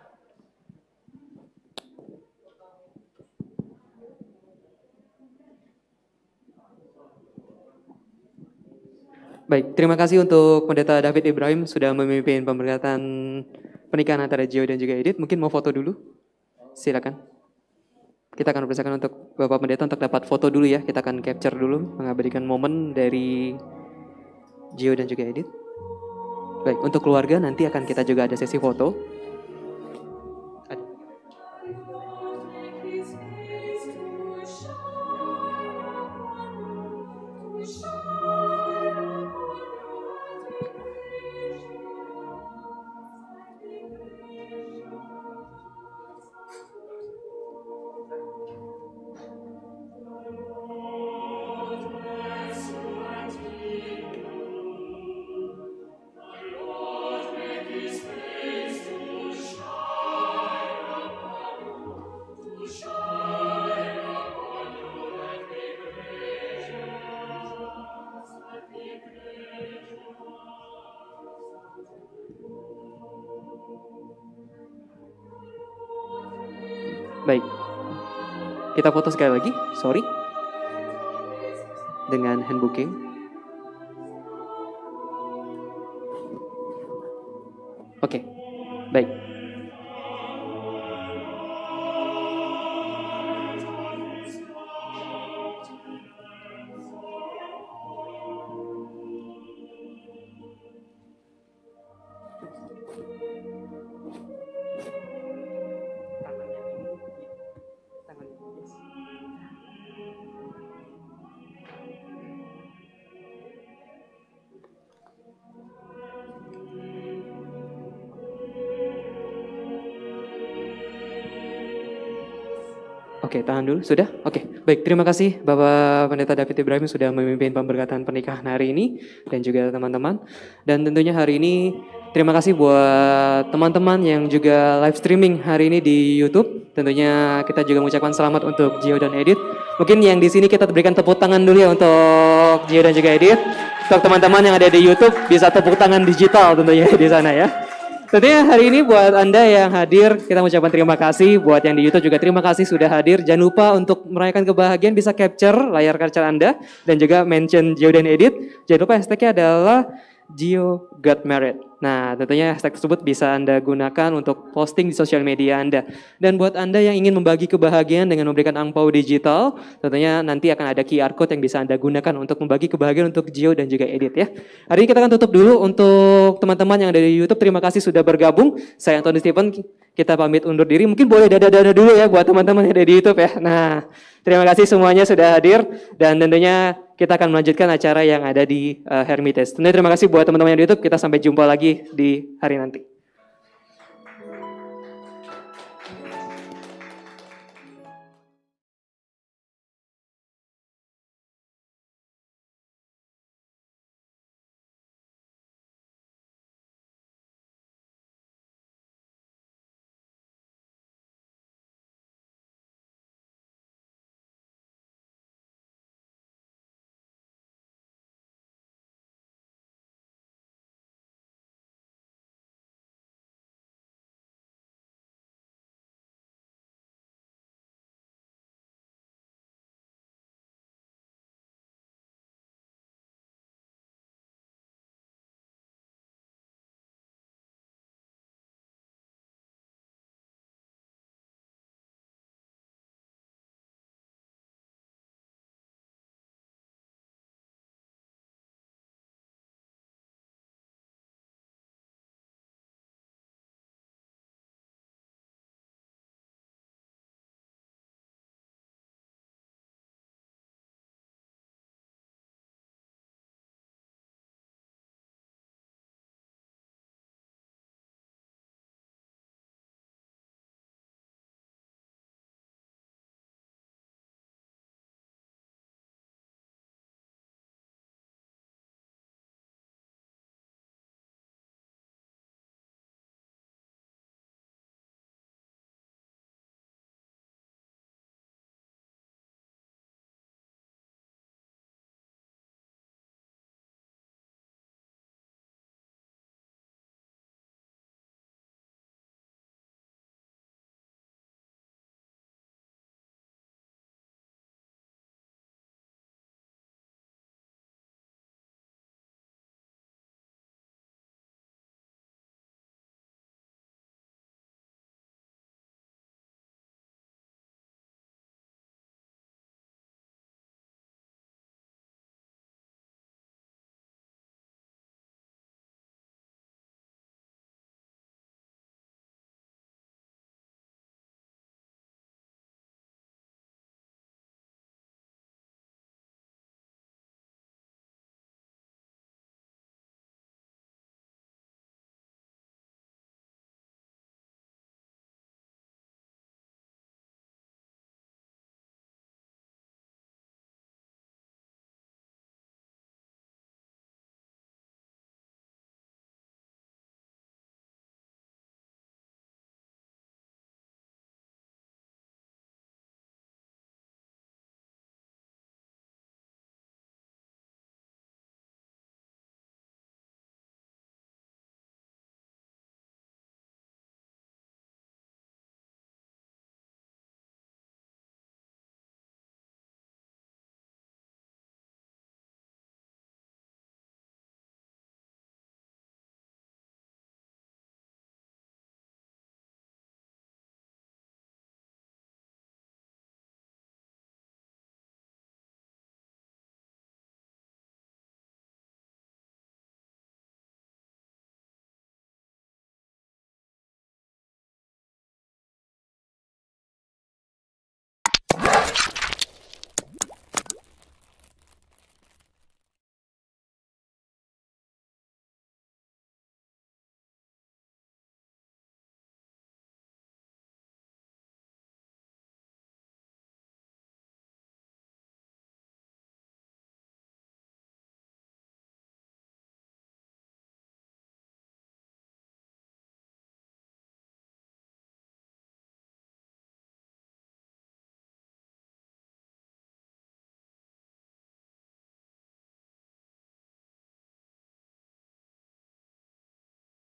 Baik, terima kasih untuk Pendeta David Ibrahim sudah memimpin pemberkatan pernikahan antara Gio dan juga Edith. Mungkin mau foto dulu? Silakan. Kita akan persilakan untuk Bapak Pendeta untuk dapat foto dulu ya. Kita akan capture dulu, mengabadikan momen dari Gio dan juga Edith. Baik, untuk keluarga nanti akan kita juga ada sesi foto. Baik. Kita foto sekali lagi, sorry. Dengan hand bouquet. Oke, baik. Oke, tahan dulu. Sudah? Oke, baik. Terima kasih Bapak Pendeta David Ibrahim sudah memimpin pemberkatan pernikahan hari ini dan juga teman-teman. Dan tentunya hari ini terima kasih buat teman-teman yang juga live streaming hari ini di YouTube. Tentunya kita juga mengucapkan selamat untuk Gio dan Edith. Mungkin yang di sini kita berikan tepuk tangan dulu ya untuk Gio dan juga Edith. Untuk teman-teman yang ada di YouTube bisa tepuk tangan digital tentunya di sana ya. Tentunya hari ini buat Anda yang hadir, kita mengucapkan terima kasih. Buat yang di YouTube juga terima kasih sudah hadir. Jangan lupa untuk merayakan kebahagiaan bisa capture layar kaca Anda. Dan juga mention Gio dan Edith. Jangan lupa hashtagnya adalah Gio Got Married. Nah, tentunya hashtag tersebut bisa Anda gunakan untuk posting di sosial media Anda. Dan buat Anda yang ingin membagi kebahagiaan dengan memberikan angpau digital, tentunya nanti akan ada QR Code yang bisa Anda gunakan untuk membagi kebahagiaan untuk Gio dan juga Edith ya. Hari ini kita akan tutup dulu untuk teman-teman yang ada di YouTube. Terima kasih sudah bergabung. Saya Anthony Stephen, kita pamit undur diri. Mungkin boleh dada-dada dulu ya buat teman-teman yang ada di YouTube ya. Nah, terima kasih semuanya sudah hadir. Dan tentunya kita akan melanjutkan acara yang ada di Hermitage. Tentunya terima kasih buat teman-teman yang di YouTube. Kita sampai jumpa lagi di hari nanti.